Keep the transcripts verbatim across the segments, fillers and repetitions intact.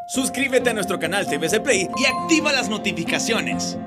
Suscríbete a nuestro canal T V C Play y activa las notificaciones.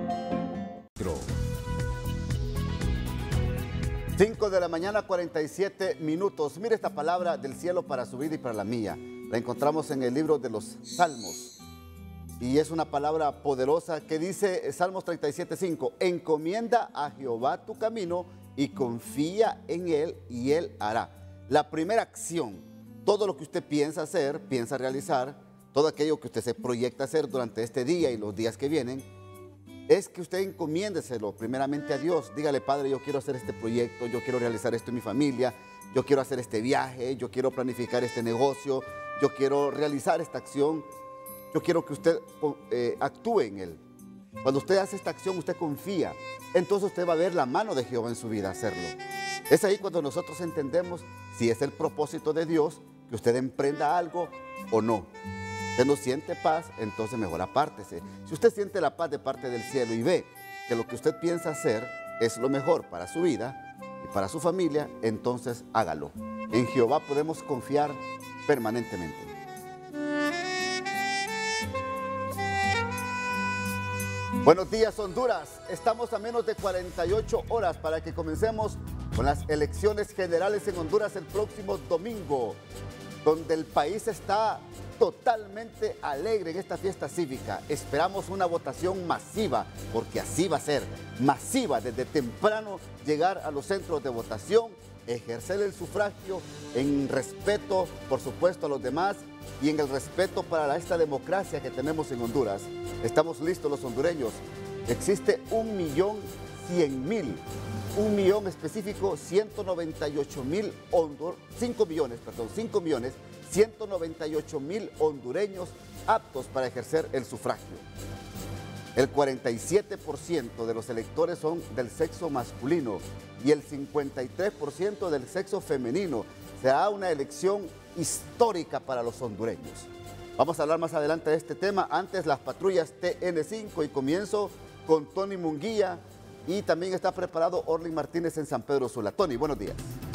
cinco de la mañana, cuarenta y siete minutos. Mire esta palabra del cielo para su vida y para la mía. La encontramos en el libro de los Salmos. Y es una palabra poderosa que dice, Salmos treinta y siete, cinco, encomienda a Jehová tu camino y confía en Él y Él hará. La primera acción, todo lo que usted piensa hacer, piensa realizar, todo aquello que usted se proyecta hacer durante este día y los días que vienen, es que usted encomiéndeselo primeramente a Dios. Dígale, Padre, yo quiero hacer este proyecto, yo quiero realizar esto en mi familia, yo quiero hacer este viaje, yo quiero planificar este negocio, yo quiero realizar esta acción, yo quiero que usted eh, actúe en él. Cuando usted hace esta acción, usted confía, entonces usted va a ver la mano de Jehová en su vida hacerlo. Es ahí cuando nosotros entendemos si es el propósito de Dios que usted emprenda algo o no. Usted no siente paz, entonces mejor apártese. Si usted siente la paz de parte del cielo y ve que lo que usted piensa hacer es lo mejor para su vida y para su familia, entonces hágalo. En Jehová podemos confiar permanentemente. Buenos días, Honduras. Estamos a menos de cuarenta y ocho horas para que comencemos con las elecciones generales en Honduras el próximo domingo, donde el país está totalmente alegre en esta fiesta cívica. Esperamos una votación masiva, porque así va a ser, masiva, desde temprano llegar a los centros de votación, ejercer el sufragio en respeto, por supuesto, a los demás y en el respeto para esta democracia que tenemos en Honduras. Estamos listos los hondureños. Existe un millón cien mil, un millón específico, ciento noventa y ocho mil hondur, cinco millones, perdón, cinco millones, ciento noventa y ocho mil hondureños aptos para ejercer el sufragio. El cuarenta y siete por ciento de los electores son del sexo masculino y el cincuenta y tres por ciento del sexo femenino. Será una elección histórica para los hondureños. Vamos a hablar más adelante de este tema. Antes, las patrullas T N cinco, y comienzo con Tony Munguía y también está preparado Orly Martínez en San Pedro Sula. Tony, buenos días.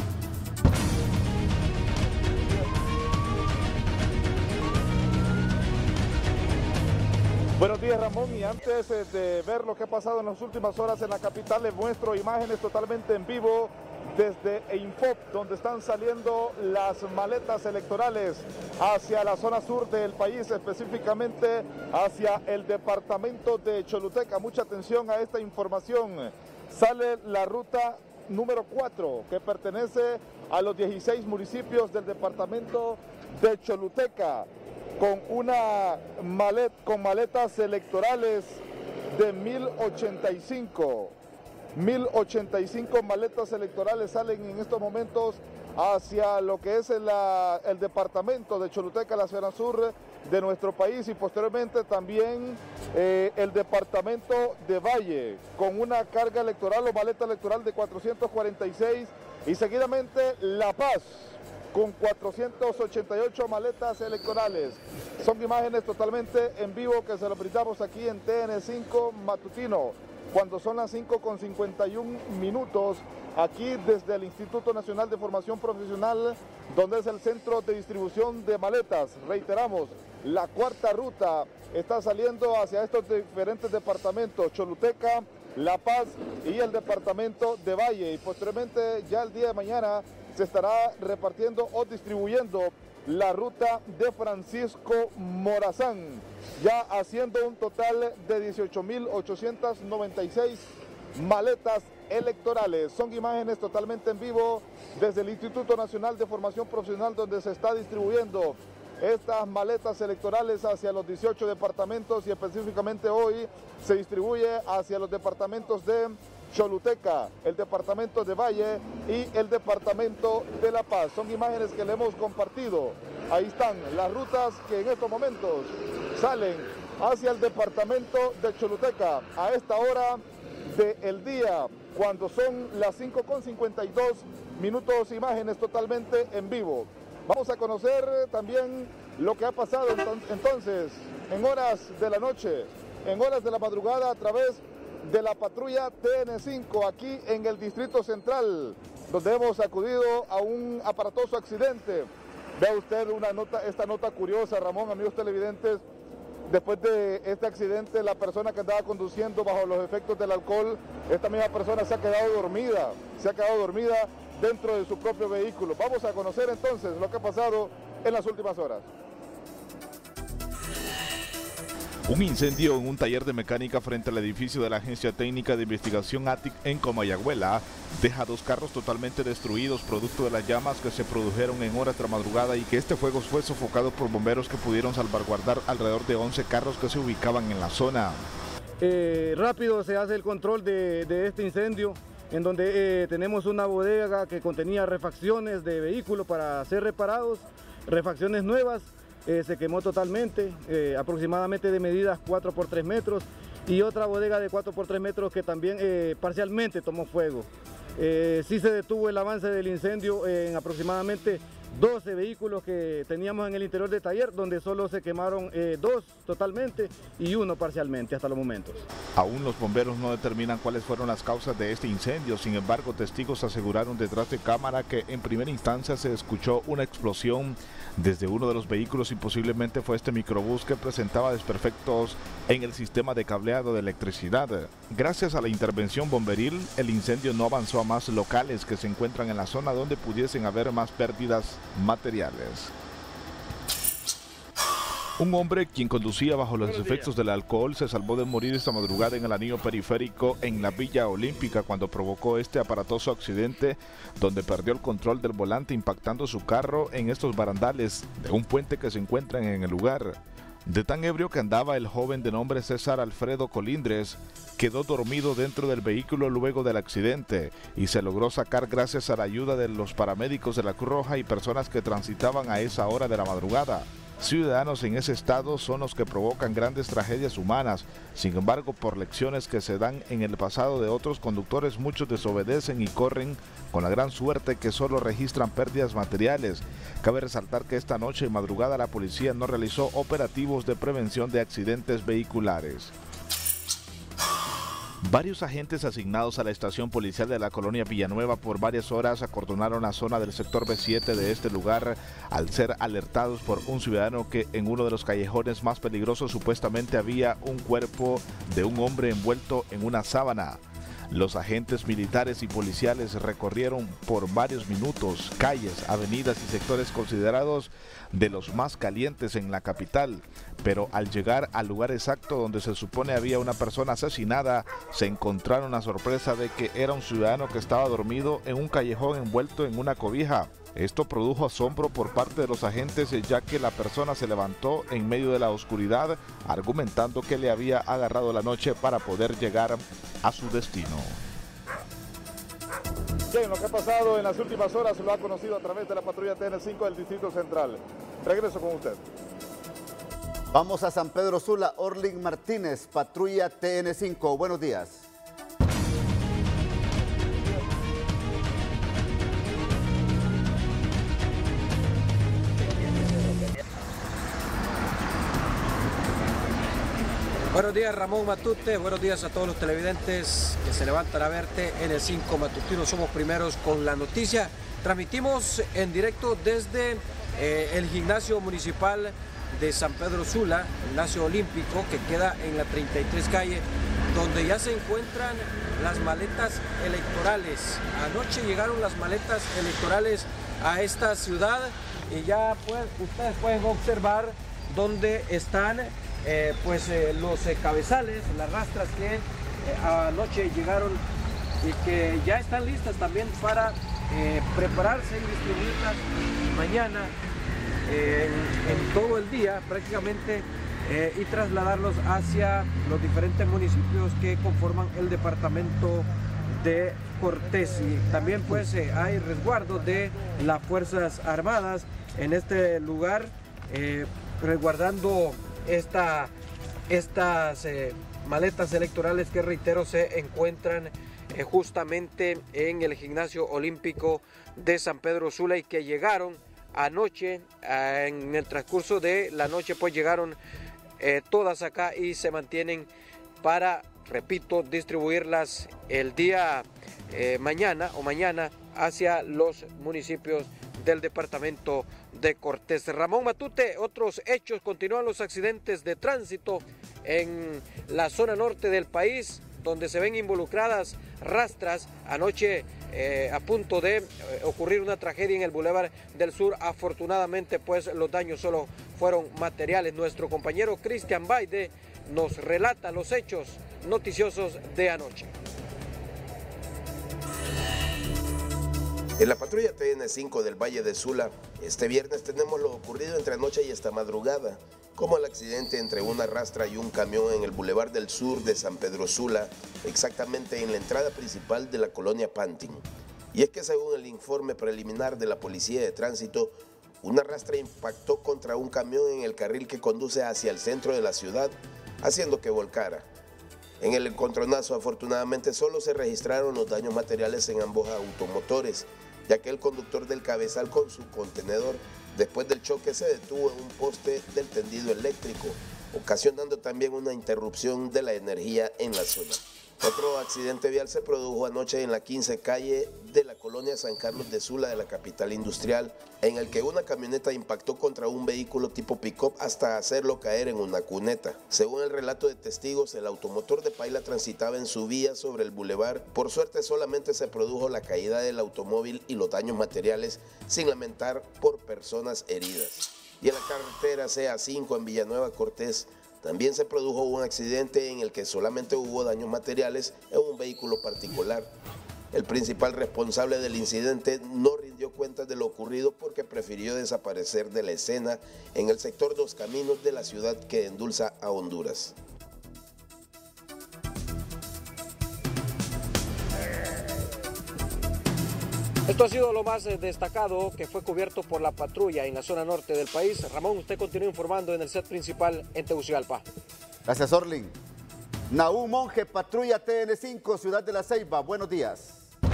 Buenos días, Ramón, y antes de ver lo que ha pasado en las últimas horas en la capital, les muestro imágenes totalmente en vivo desde Infop, donde están saliendo las maletas electorales hacia la zona sur del país, específicamente hacia el departamento de Choluteca. Mucha atención a esta información. Sale la ruta número cuatro, que pertenece a los dieciséis municipios del departamento de Choluteca, con una malet, con maletas electorales de mil ochenta y cinco. mil ochenta y cinco maletas electorales salen en estos momentos hacia lo que es el, el departamento de Choluteca, la zona sur de nuestro país, y posteriormente también eh, el departamento de Valle, con una carga electoral o maleta electoral de cuatrocientos cuarenta y seis, y seguidamente La Paz, con cuatrocientas ochenta y ocho maletas electorales. Son imágenes totalmente en vivo que se lo brindamos aquí en T N cinco Matutino, cuando son las cinco con cincuenta y un minutos, aquí desde el Instituto Nacional de Formación Profesional, donde es el centro de distribución de maletas. Reiteramos, la cuarta ruta está saliendo hacia estos diferentes departamentos, Choluteca, La Paz y el departamento de Valle, y posteriormente ya el día de mañana se estará repartiendo o distribuyendo la ruta de Francisco Morazán, ya haciendo un total de dieciocho mil ochocientas noventa y seis maletas electorales. Son imágenes totalmente en vivo desde el Instituto Nacional de Formación Profesional, donde se está distribuyendo estas maletas electorales hacia los dieciocho departamentos, y específicamente hoy se distribuye hacia los departamentos de Choluteca, el departamento de Valle y el departamento de La Paz. Son imágenes que le hemos compartido. Ahí están las rutas que en estos momentos salen hacia el departamento de Choluteca a esta hora del día, cuando son las cinco con cincuenta y dos minutos, imágenes totalmente en vivo. Vamos a conocer también lo que ha pasado entonces en horas de la noche, en horas de la madrugada, a través de la patrulla T N cinco aquí en el Distrito Central, donde hemos acudido a un aparatoso accidente. Vea usted una nota, esta nota curiosa, Ramón, amigos televidentes. Después de este accidente, la persona que andaba conduciendo bajo los efectos del alcohol, esta misma persona se ha quedado dormida, se ha quedado dormida dentro de su propio vehículo. Vamos a conocer entonces lo que ha pasado en las últimas horas. Un incendio en un taller de mecánica frente al edificio de la Agencia Técnica de Investigación A T I C en Comayagüela deja dos carros totalmente destruidos producto de las llamas que se produjeron en horas de la madrugada y que este fuego fue sofocado por bomberos que pudieron salvaguardar alrededor de once carros que se ubicaban en la zona. Eh, rápido se hace el control de, de este incendio, en donde eh, tenemos una bodega que contenía refacciones de vehículos para ser reparados, refacciones nuevas. Eh, se quemó totalmente, eh, aproximadamente de medidas cuatro por tres metros, y otra bodega de cuatro por tres metros que también eh, parcialmente tomó fuego. Eh, sí se detuvo el avance del incendio en aproximadamente doce vehículos que teníamos en el interior del taller, donde solo se quemaron eh, dos totalmente y uno parcialmente hasta los momentos. Aún los bomberos no determinan cuáles fueron las causas de este incendio, sin embargo testigos aseguraron detrás de cámara que en primera instancia se escuchó una explosión desde uno de los vehículos y posiblemente fue este microbús que presentaba desperfectos en el sistema de cableado de electricidad. Gracias a la intervención bomberil, el incendio no avanzó a más locales que se encuentran en la zona donde pudiesen haber más pérdidas materiales. Un hombre quien conducía bajo los efectos del alcohol se salvó de morir esta madrugada en el anillo periférico en la Villa Olímpica cuando provocó este aparatoso accidente donde perdió el control del volante impactando su carro en estos barandales de un puente que se encuentran en el lugar. De tan ebrio que andaba, el joven de nombre César Alfredo Colindres quedó dormido dentro del vehículo luego del accidente y se logró sacar gracias a la ayuda de los paramédicos de la Cruz Roja y personas que transitaban a esa hora de la madrugada. Ciudadanos en ese estado son los que provocan grandes tragedias humanas. Sin embargo, por lecciones que se dan en el pasado de otros conductores, muchos desobedecen y corren con la gran suerte que solo registran pérdidas materiales. Cabe resaltar que esta noche y madrugada la policía no realizó operativos de prevención de accidentes vehiculares. Varios agentes asignados a la estación policial de la colonia Villanueva por varias horas acordonaron la zona del sector B siete de este lugar al ser alertados por un ciudadano que en uno de los callejones más peligrosos supuestamente había un cuerpo de un hombre envuelto en una sábana. Los agentes militares y policiales recorrieron por varios minutos calles, avenidas y sectores considerados de los más calientes en la capital, pero al llegar al lugar exacto donde se supone había una persona asesinada, se encontraron la sorpresa de que era un ciudadano que estaba dormido en un callejón envuelto en una cobija. Esto produjo asombro por parte de los agentes, ya que la persona se levantó en medio de la oscuridad, argumentando que le había agarrado la noche para poder llegar a su destino. Bien, lo que ha pasado en las últimas horas lo ha conocido a través de la patrulla T N cinco del Distrito Central. Regreso con usted. Vamos a San Pedro Sula. Orlin Martínez, patrulla T N cinco. Buenos días. Buenos días, Ramón Matute, buenos días a todos los televidentes que se levantan a verte en el cinco Matutino. Somos primeros con la noticia. Transmitimos en directo desde eh, el gimnasio municipal de San Pedro Sula, gimnasio olímpico que queda en la treinta y tres calle, donde ya se encuentran las maletas electorales. Anoche llegaron las maletas electorales a esta ciudad y ya pues, ustedes pueden observar dónde están Eh, pues eh, los eh, cabezales, las rastras que eh, anoche llegaron y que ya están listas también para eh, prepararse y distribuirlas mañana eh, en, en todo el día prácticamente eh, y trasladarlos hacia los diferentes municipios que conforman el departamento de Cortés. Y también pues eh, hay resguardo de las Fuerzas Armadas en este lugar, eh, resguardando Esta, estas eh, maletas electorales que, reitero, se encuentran eh, justamente en el gimnasio olímpico de San Pedro Sula y que llegaron anoche, eh, en el transcurso de la noche pues llegaron eh, todas acá y se mantienen para, repito, distribuirlas el día eh, mañana o mañana hacia los municipios del departamento de Cortés. Ramón Matute, otros hechos, continúan los accidentes de tránsito en la zona norte del país, donde se ven involucradas rastras. Anoche eh, a punto de eh, ocurrir una tragedia en el Boulevard del Sur. Afortunadamente, pues los daños solo fueron materiales. Nuestro compañero Cristian Baide nos relata los hechos noticiosos de anoche. En la patrulla T N cinco del Valle de Sula, este viernes tenemos lo ocurrido entre anoche y esta madrugada, como el accidente entre una rastra y un camión en el Boulevard del Sur de San Pedro Sula, exactamente en la entrada principal de la colonia Pantin. Y es que según el informe preliminar de la Policía de Tránsito, una rastra impactó contra un camión en el carril que conduce hacia el centro de la ciudad, haciendo que volcara. En el encontronazo, afortunadamente, solo se registraron los daños materiales en ambos automotores, ya que el conductor del cabezal con su contenedor, después del choque, se detuvo en un poste del tendido eléctrico, ocasionando también una interrupción de la energía en la zona. Otro accidente vial se produjo anoche en la quince calle de la colonia San Carlos de Sula de la capital industrial, en el que una camioneta impactó contra un vehículo tipo pick-up hasta hacerlo caer en una cuneta. Según el relato de testigos, el automotor de Paila transitaba en su vía sobre el bulevar. Por suerte solamente se produjo la caída del automóvil y los daños materiales, sin lamentar por personas heridas. Y en la carretera C A cinco en Villanueva Cortés, también se produjo un accidente en el que solamente hubo daños materiales en un vehículo particular. El principal responsable del incidente no rindió cuentas de lo ocurrido porque prefirió desaparecer de la escena en el sector Dos Caminos de la ciudad que endulza a Honduras. Esto ha sido lo más destacado que fue cubierto por la patrulla en la zona norte del país. Ramón, usted continúa informando en el set principal en Tegucigalpa. Gracias, Orlin. Nahum Monge, patrulla T N cinco, Ciudad de la Ceiba. Buenos días.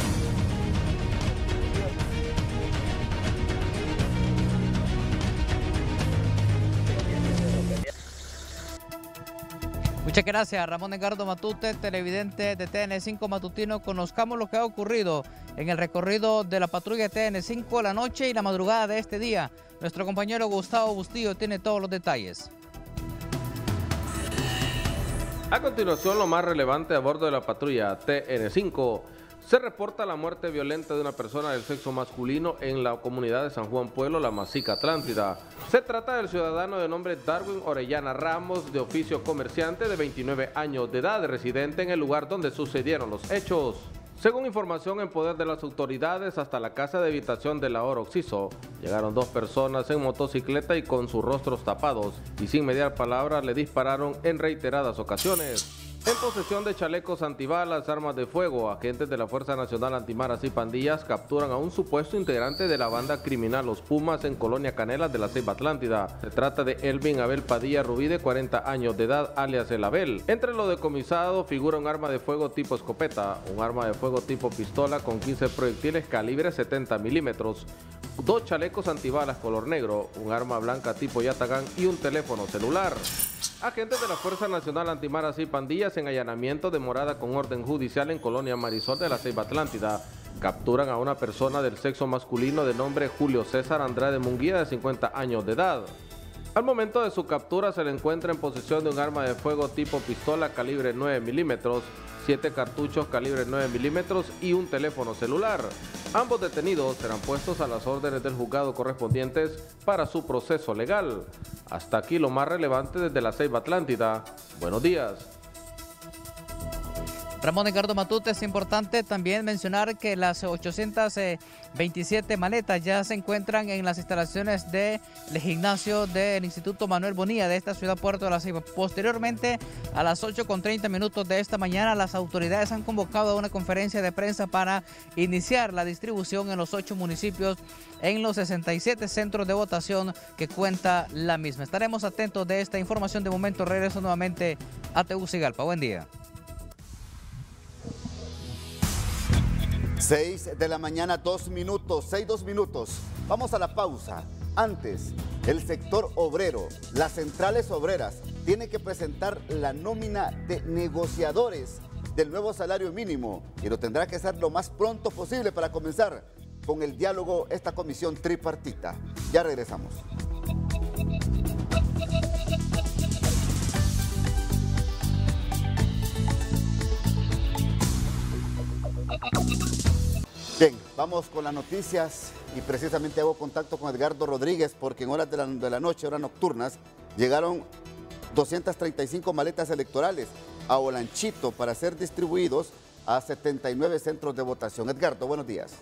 Muchas gracias, Ramón Edgardo Matute, televidente de T N cinco Matutino. Conozcamos lo que ha ocurrido en el recorrido de la patrulla T N cinco la noche y la madrugada de este día. Nuestro compañero Gustavo Bustillo tiene todos los detalles. A continuación, lo más relevante a bordo de la patrulla T N cinco. Se reporta la muerte violenta de una persona del sexo masculino en la comunidad de San Juan Pueblo, La Masica Atlántida. Se trata del ciudadano de nombre Darwin Orellana Ramos, de oficio comerciante, de veintinueve años de edad, residente en el lugar donde sucedieron los hechos. Según información en poder de las autoridades, hasta la casa de habitación de la Oro Oxiso llegaron dos personas en motocicleta y con sus rostros tapados, y sin mediar palabras le dispararon en reiteradas ocasiones. En posesión de chalecos antibalas, armas de fuego, agentes de la Fuerza Nacional Antimaras y Pandillas capturan a un supuesto integrante de la banda criminal Los Pumas en Colonia Canelas de la Ceiba Atlántida. Se trata de Elvin Abel Padilla Rubí, de cuarenta años de edad, alias El Abel. Entre lo decomisado figura un arma de fuego tipo escopeta, un arma de fuego tipo pistola con quince proyectiles calibre setenta milímetros, dos chalecos antibalas color negro, un arma blanca tipo Yatagán y un teléfono celular. Agentes de la Fuerza Nacional Antimaras y Pandillas en allanamiento de morada con orden judicial en Colonia Marisol de la Ceiba Atlántida capturan a una persona del sexo masculino de nombre Julio César Andrade Munguía, de cincuenta años de edad. Al momento de su captura se le encuentra en posesión de un arma de fuego tipo pistola calibre nueve milímetros, siete cartuchos calibre nueve milímetros y un teléfono celular. Ambos detenidos serán puestos a las órdenes del juzgado correspondientes para su proceso legal. Hasta aquí lo más relevante desde la Ceiba Atlántida. Buenos días. Ramón Edgardo Matute, es importante también mencionar que las ochocientas veintisiete maletas ya se encuentran en las instalaciones del gimnasio del Instituto Manuel Bonilla de esta ciudad Puerto de la Ceiba. Posteriormente, a las ocho con treinta minutos de esta mañana, las autoridades han convocado a una conferencia de prensa para iniciar la distribución en los ocho municipios en los sesenta y siete centros de votación que cuenta la misma. Estaremos atentos de esta información. De momento regreso nuevamente a Tegucigalpa. Buen día. seis de la mañana, dos minutos, seis, dos minutos. Vamos a la pausa. Antes, el sector obrero, las centrales obreras, tienen que presentar la nómina de negociadores del nuevo salario mínimo y lo tendrá que hacer lo más pronto posible para comenzar con el diálogo esta comisión tripartita. Ya regresamos. Bien, vamos con las noticias y precisamente hago contacto con Edgardo Rodríguez porque en horas de la, de la noche, horas nocturnas, llegaron doscientas treinta y cinco maletas electorales a Olanchito para ser distribuidos a setenta y nueve centros de votación. Edgardo, buenos días.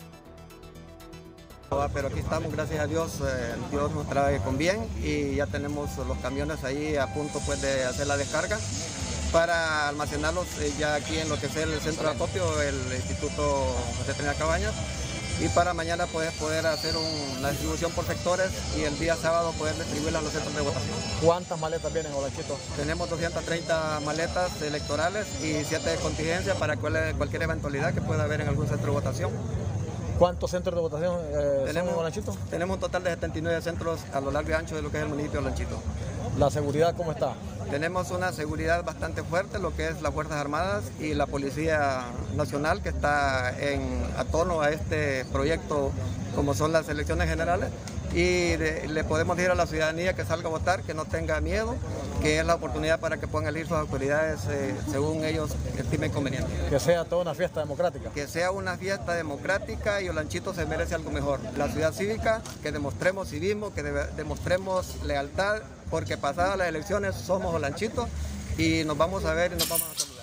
Pero aquí estamos, gracias a Dios, eh, Dios nos trae con bien y ya tenemos los camiones ahí a punto pues, de hacer la descarga para almacenarlos eh, ya aquí en lo que es el centro de acopio, el Instituto José Trinidad Cabañas, y para mañana poder, poder hacer un, la distribución por sectores y el día sábado poder distribuirlas a los centros de votación. ¿Cuántas maletas vienen, Olanchito? Tenemos doscientas treinta maletas electorales y siete de contingencia para cual, cualquier eventualidad que pueda haber en algún centro de votación. ¿Cuántos centros de votación eh, tenemos, son en Olanchito? Tenemos un total de setenta y nueve centros a lo largo y ancho de lo que es el municipio de Olanchito. ¿La seguridad cómo está? Tenemos una seguridad bastante fuerte, lo que es las Fuerzas Armadas y la Policía Nacional, que está en, a tono a este proyecto como son las elecciones generales. Y de, le podemos decir a la ciudadanía que salga a votar, que no tenga miedo, que es la oportunidad para que puedan elegir sus autoridades eh, según ellos estimen conveniente. Que sea toda una fiesta democrática. Que sea una fiesta democrática y Olanchito se merece algo mejor. La ciudad cívica, que demostremos civismo, que de, demostremos lealtad, porque pasadas las elecciones somos Olanchito y nos vamos a ver y nos vamos a saludar.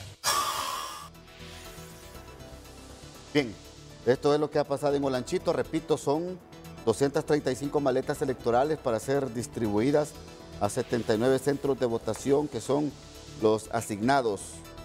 Bien, esto es lo que ha pasado en Olanchito. Repito, son doscientas treinta y cinco maletas electorales para ser distribuidas a setenta y nueve centros de votación que son los asignados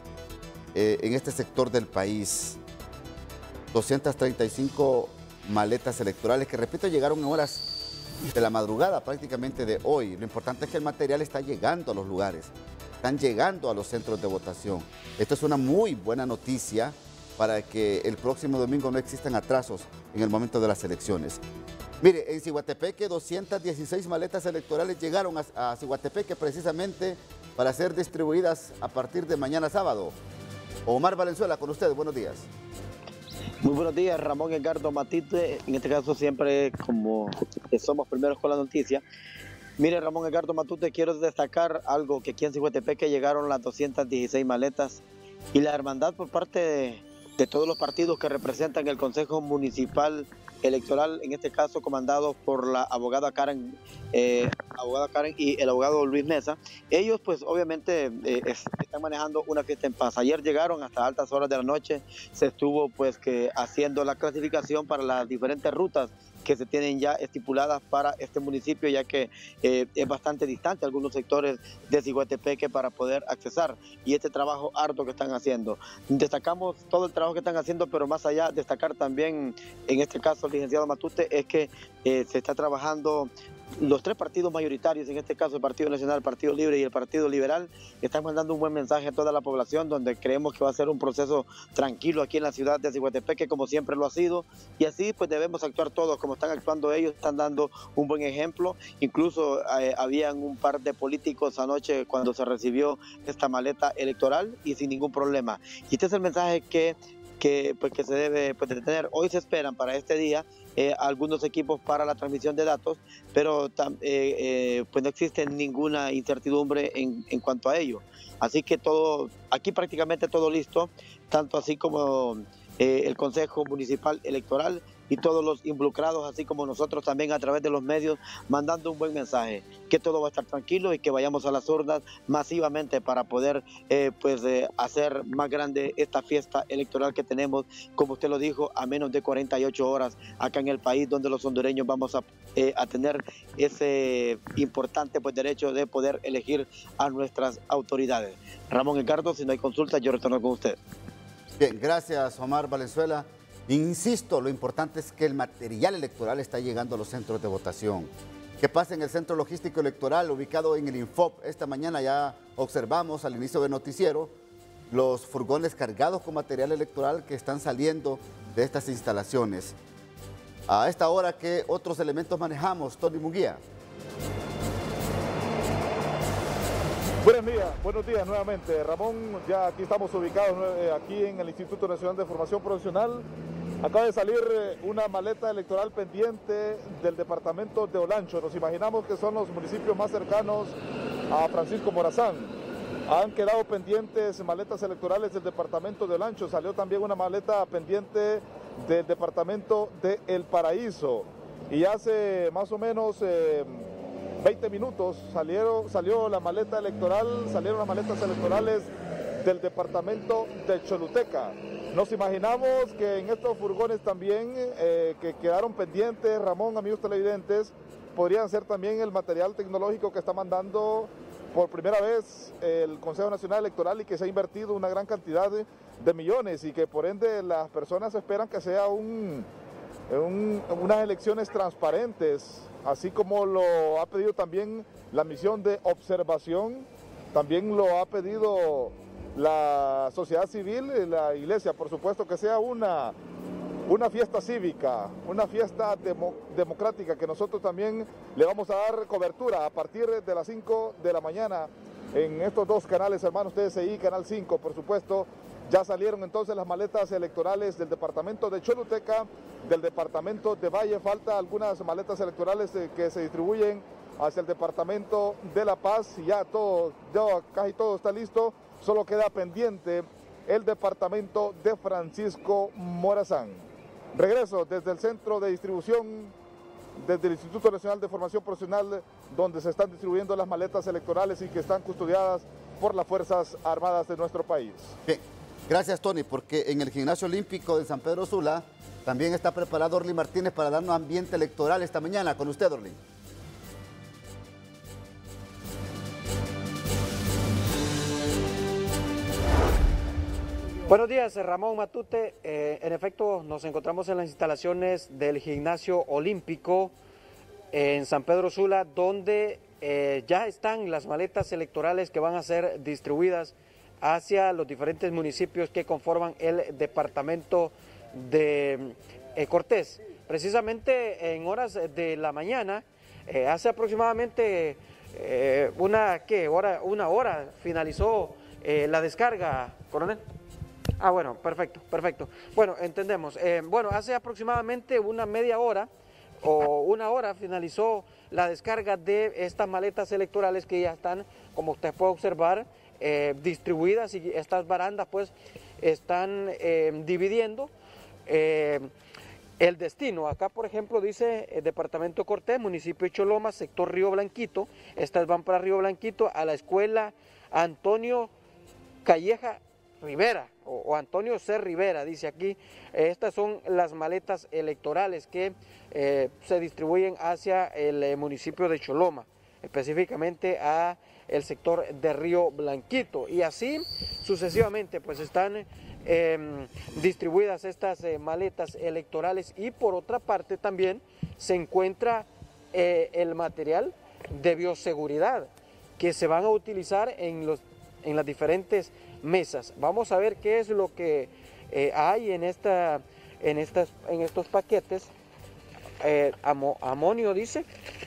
eh, en este sector del país. doscientas treinta y cinco maletas electorales que, repito, llegaron en horas de la madrugada prácticamente de hoy. Lo importante es que el material está llegando a los lugares, están llegando a los centros de votación. Esto es una muy buena noticia para que el próximo domingo no existan atrasos en el momento de las elecciones. Mire, en Ciguatepeque doscientas dieciséis maletas electorales llegaron a, a Ciguatepeque precisamente para ser distribuidas a partir de mañana sábado. Omar Valenzuela, con usted, buenos días. Muy buenos días, Ramón Edgardo Matute. En este caso siempre como somos primeros con la noticia. Mire, Ramón Edgardo Matute, quiero destacar algo, que aquí en Ciguatepeque llegaron las doscientas dieciséis maletas y la hermandad por parte de, de todos los partidos que representan el Consejo Municipal Electoral, en este caso comandado por la abogada Karen, eh, abogada Karen y el abogado Luis Mesa. Ellos pues obviamente eh, es, están manejando una fiesta en paz. Ayer llegaron hasta altas horas de la noche, se estuvo pues que haciendo la clasificación para las diferentes rutas que se tienen ya estipuladas para este municipio, ya que eh, es bastante distante algunos sectores de Ciguatepeque para poder accesar, y este trabajo arduo que están haciendo. Destacamos todo el trabajo que están haciendo, pero más allá, destacar también, en este caso, el licenciado Matute, es que eh, se está trabajando los tres partidos mayoritarios, en este caso el Partido Nacional, el Partido Libre y el Partido Liberal, que están mandando un buen mensaje a toda la población, donde creemos que va a ser un proceso tranquilo aquí en la ciudad de Ciguatepeque, como siempre lo ha sido, y así pues debemos actuar todos como están actuando ellos, están dando un buen ejemplo. Incluso eh, habían un par de políticos anoche cuando se recibió esta maleta electoral y sin ningún problema. Y este es el mensaje que que, pues, que se debe pues, de tener. Hoy se esperan para este día eh, algunos equipos para la transmisión de datos, pero eh, eh, pues no existe ninguna incertidumbre en, en cuanto a ello. Así que todo, aquí prácticamente todo listo, tanto así como eh, el Consejo Municipal Electoral y todos los involucrados, así como nosotros también a través de los medios, mandando un buen mensaje, que todo va a estar tranquilo y que vayamos a las urnas masivamente para poder eh, pues, eh, hacer más grande esta fiesta electoral que tenemos, como usted lo dijo, a menos de cuarenta y ocho horas acá en el país, donde los hondureños vamos a, eh, a tener ese importante pues, derecho de poder elegir a nuestras autoridades. Ramón Edgardo, si no hay consulta, yo retorno con usted. Bien, gracias Omar Valenzuela. Insisto, lo importante es que el material electoral está llegando a los centros de votación. ¿Qué pasa en el centro logístico electoral ubicado en el Infop? Esta mañana ya observamos al inicio del noticiero los furgones cargados con material electoral que están saliendo de estas instalaciones. A esta hora, ¿qué otros elementos manejamos, Tony Munguía? Buenos días, buenos días nuevamente, Ramón. Ya aquí estamos ubicados eh, aquí en el Instituto Nacional de Formación Profesional. Acaba de salir una maleta electoral pendiente del departamento de Olancho. Nos imaginamos que son los municipios más cercanos a Francisco Morazán. Han quedado pendientes maletas electorales del departamento de Olancho. Salió también una maleta pendiente del departamento de El Paraíso. Y hace más o menos eh, veinte minutos salieron, salió la maleta electoral, salieron las maletas electorales del departamento de Choluteca. Nos imaginamos que en estos furgones también eh, que quedaron pendientes, Ramón, amigos televidentes, podrían ser también el material tecnológico que está mandando por primera vez el Consejo Nacional Electoral y que se ha invertido una gran cantidad de, de millones y que por ende las personas esperan que sea un, un, unas elecciones transparentes, así como lo ha pedido también la misión de observación, también lo ha pedido la sociedad civil y la iglesia, por supuesto, que sea una, una fiesta cívica, una fiesta demo, democrática, que nosotros también le vamos a dar cobertura a partir de las cinco de la mañana en estos dos canales hermanos T S I, Canal cinco, por supuesto. Ya salieron entonces las maletas electorales del departamento de Choluteca, del departamento de Valle. Falta algunas maletas electorales que se distribuyen hacia el departamento de La Paz. Ya todo, ya casi todo está listo. Solo queda pendiente el departamento de Francisco Morazán. Regreso desde el centro de distribución, desde el Instituto Nacional de Formación Profesional, donde se están distribuyendo las maletas electorales y que están custodiadas por las Fuerzas Armadas de nuestro país. Bien, gracias Tony, porque en el Gimnasio Olímpico de San Pedro Sula también está preparado Orly Martínez para darnos ambiente electoral esta mañana. Con usted, Orly. Buenos días, Ramón Matute. Eh, en efecto, nos encontramos en las instalaciones del Gimnasio Olímpico en San Pedro Sula, donde eh, ya están las maletas electorales que van a ser distribuidas hacia los diferentes municipios que conforman el departamento de eh, Cortés. Precisamente en horas de la mañana, eh, hace aproximadamente eh, una, ¿qué? hora, una hora, finalizó eh, la descarga, coronel. Ah, bueno, perfecto, perfecto. Bueno, entendemos. Eh, bueno, hace aproximadamente una media hora o una hora finalizó la descarga de estas maletas electorales que ya están, como usted puede observar, eh, distribuidas, y estas barandas pues están eh, dividiendo eh, el destino. Acá, por ejemplo, dice el departamento Cortés, municipio de Choloma, sector Río Blanquito. Estas van para Río Blanquito, a la escuela Antonio Calleja Rivera, o, o Antonio C. Rivera, dice aquí. Estas son las maletas electorales que eh, se distribuyen hacia el eh, municipio de Choloma, específicamente a el sector de Río Blanquito, y así sucesivamente pues están eh, distribuidas estas eh, maletas electorales. Y por otra parte también se encuentra eh, el material de bioseguridad que se van a utilizar en los en las diferentes mesas. Vamos a ver qué es lo que eh, hay en, esta, en, estas, en estos paquetes. Eh, amo, amonio dice,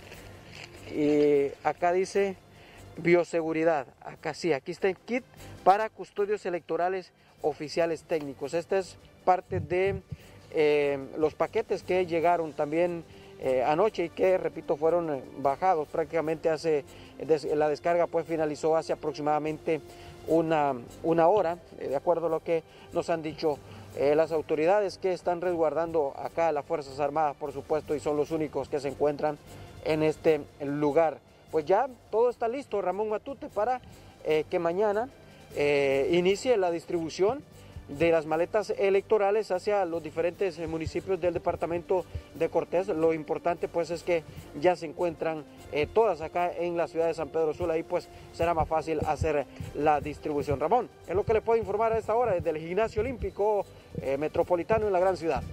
y acá dice bioseguridad. Acá sí, aquí está el kit para custodios electorales oficiales técnicos. Esta es parte de eh, los paquetes que llegaron también eh, anoche y que, repito, fueron bajados prácticamente hace, la descarga pues finalizó hace aproximadamente una, una hora, eh, de acuerdo a lo que nos han dicho eh, las autoridades que están resguardando acá las Fuerzas Armadas, por supuesto, y son los únicos que se encuentran en este lugar. Pues ya todo está listo, Ramón Matute, para eh, que mañana eh, inicie la distribución de las maletas electorales hacia los diferentes municipios del departamento de Cortés. Lo importante pues es que ya se encuentran eh, todas acá en la ciudad de San Pedro Sula, y pues será más fácil hacer la distribución. Ramón, es lo que le puedo informar a esta hora desde el Gimnasio Olímpico eh, Metropolitano en la gran ciudad.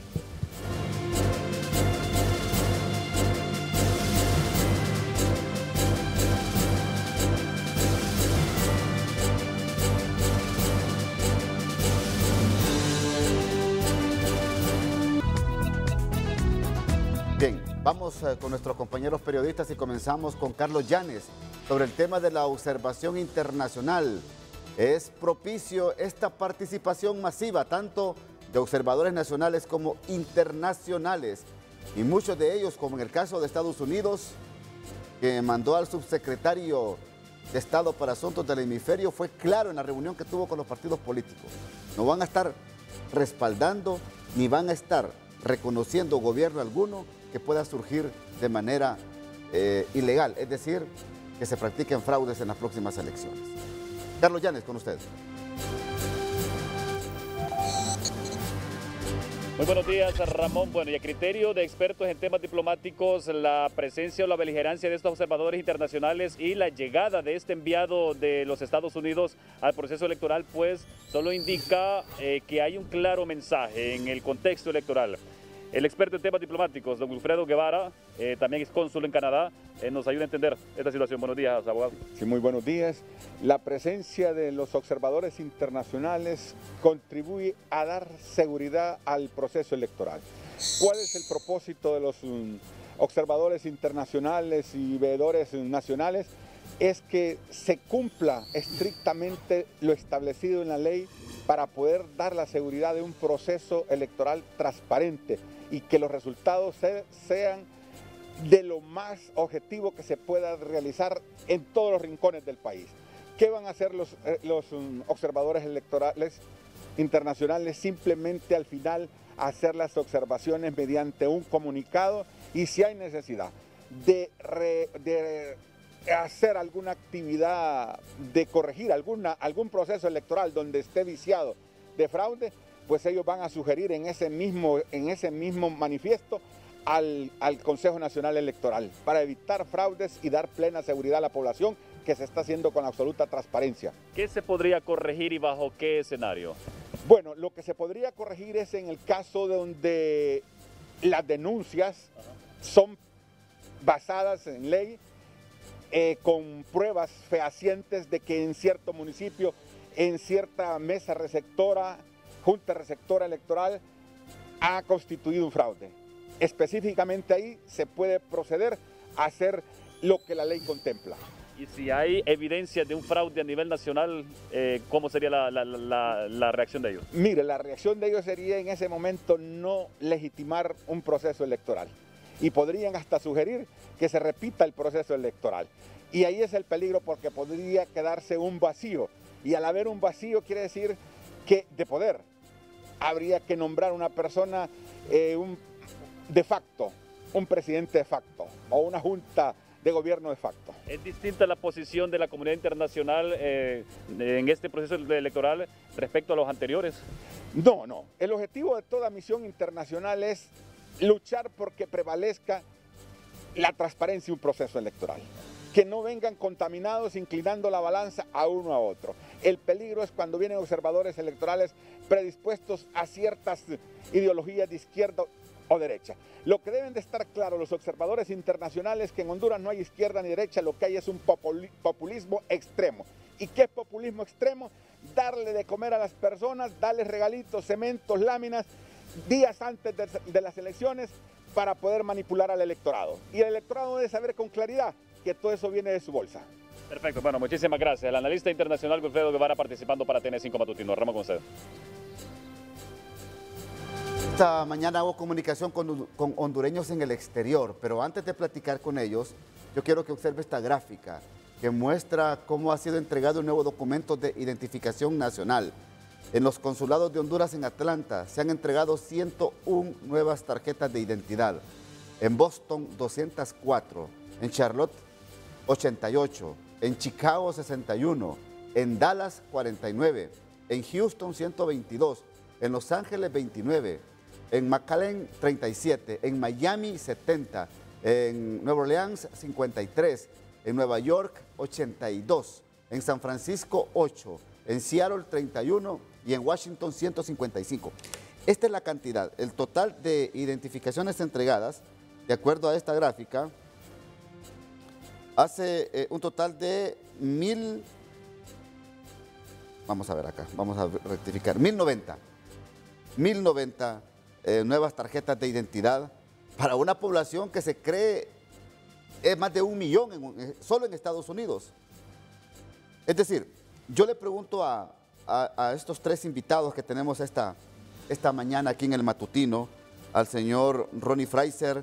Bien, vamos eh, con nuestros compañeros periodistas y comenzamos con Carlos Llanes sobre el tema de la observación internacional. Es propicio esta participación masiva tanto de observadores nacionales como internacionales, y muchos de ellos, como en el caso de Estados Unidos, que mandó al subsecretario de Estado para Asuntos del Hemisferio, fue claro en la reunión que tuvo con los partidos políticos. No van a estar respaldando ni van a estar reconociendo gobierno alguno que pueda surgir de manera eh, ilegal, es decir, que se practiquen fraudes en las próximas elecciones. Carlos Llanes, con usted. Muy buenos días, Ramón. Bueno, y a criterio de expertos en temas diplomáticos, la presencia o la beligerancia de estos observadores internacionales y la llegada de este enviado de los Estados Unidos al proceso electoral, pues solo indica eh, que hay un claro mensaje en el contexto electoral. El experto en temas diplomáticos, don Wilfredo Guevara, eh, también es cónsul en Canadá, eh, nos ayuda a entender esta situación. Buenos días, abogado. Sí, muy buenos días. La presencia de los observadores internacionales contribuye a dar seguridad al proceso electoral. ¿Cuál es el propósito de los um, observadores internacionales y veedores nacionales? Es que se cumpla estrictamente lo establecido en la ley para poder dar la seguridad de un proceso electoral transparente y que los resultados se, sean de lo más objetivo que se pueda realizar en todos los rincones del país. ¿Qué van a hacer los, eh, los um, observadores electorales internacionales? Simplemente al final hacer las observaciones mediante un comunicado, y si hay necesidad de, re, de hacer alguna actividad, de corregir alguna, algún proceso electoral donde esté viciado de fraude, pues ellos van a sugerir en ese mismo, en ese mismo manifiesto al, al Consejo Nacional Electoral para evitar fraudes y dar plena seguridad a la población, que se está haciendo con absoluta transparencia. ¿Qué se podría corregir y bajo qué escenario? Bueno, lo que se podría corregir es en el caso donde las denuncias son basadas en ley, eh, con pruebas fehacientes de que en cierto municipio, en cierta mesa receptora, junta receptora electoral, ha constituido un fraude. Específicamente ahí se puede proceder a hacer lo que la ley contempla. Y si hay evidencia de un fraude a nivel nacional, eh, ¿cómo sería la, la, la, la reacción de ellos? Mire, la reacción de ellos sería en ese momento no legitimar un proceso electoral. Y podrían hasta sugerir que se repita el proceso electoral. Y ahí es el peligro, porque podría quedarse un vacío. Y al haber un vacío quiere decir que de poder habría que nombrar una persona eh, un, de facto, un presidente de facto o una junta de gobierno de facto. ¿Es distinta la posición de la comunidad internacional eh, en este proceso electoral respecto a los anteriores? No, no. El objetivo de toda misión internacional es luchar porque prevalezca la transparencia de un proceso electoral. Que no vengan contaminados inclinando la balanza a uno a otro. El peligro es cuando vienen observadores electorales predispuestos a ciertas ideologías de izquierda o derecha. Lo que deben de estar claros los observadores internacionales es que en Honduras no hay izquierda ni derecha, lo que hay es un populismo extremo. ¿Y qué es populismo extremo? Darle de comer a las personas, darles regalitos, cementos, láminas, días antes de, de las elecciones para poder manipular al electorado. Y el electorado debe saber con claridad que todo eso viene de su bolsa. Perfecto, bueno, muchísimas gracias. El analista internacional Wilfredo Guevara participando para T N cinco Matutino. Ramón, con usted. Esta mañana hago comunicación con, con hondureños en el exterior, pero antes de platicar con ellos, yo quiero que observe esta gráfica que muestra cómo ha sido entregado un nuevo documento de identificación nacional. En los consulados de Honduras en Atlanta se han entregado ciento una nuevas tarjetas de identidad. En Boston, doscientas cuatro. En Charlotte, ochenta y ocho. En Chicago, sesenta y uno. En Dallas, cuarenta y nueve. En Houston, ciento veintidós. En Los Ángeles, veintinueve. En McAllen, treinta y siete. En Miami, setenta. En Nueva Orleans, cincuenta y tres. En Nueva York, ochenta y dos. En San Francisco, ocho. En Seattle, treinta y uno. Y en Washington, ciento cincuenta y cinco. Esta es la cantidad, el total de identificaciones entregadas, de acuerdo a esta gráfica, hace eh, un total de mil, vamos a ver acá, vamos a rectificar, mil noventa, mil noventa eh, nuevas tarjetas de identidad para una población que se cree es más de un millón en, solo en Estados Unidos. Es decir, yo le pregunto a, a, a estos tres invitados que tenemos esta, esta mañana aquí en el matutino al señor Ronnie Fraser,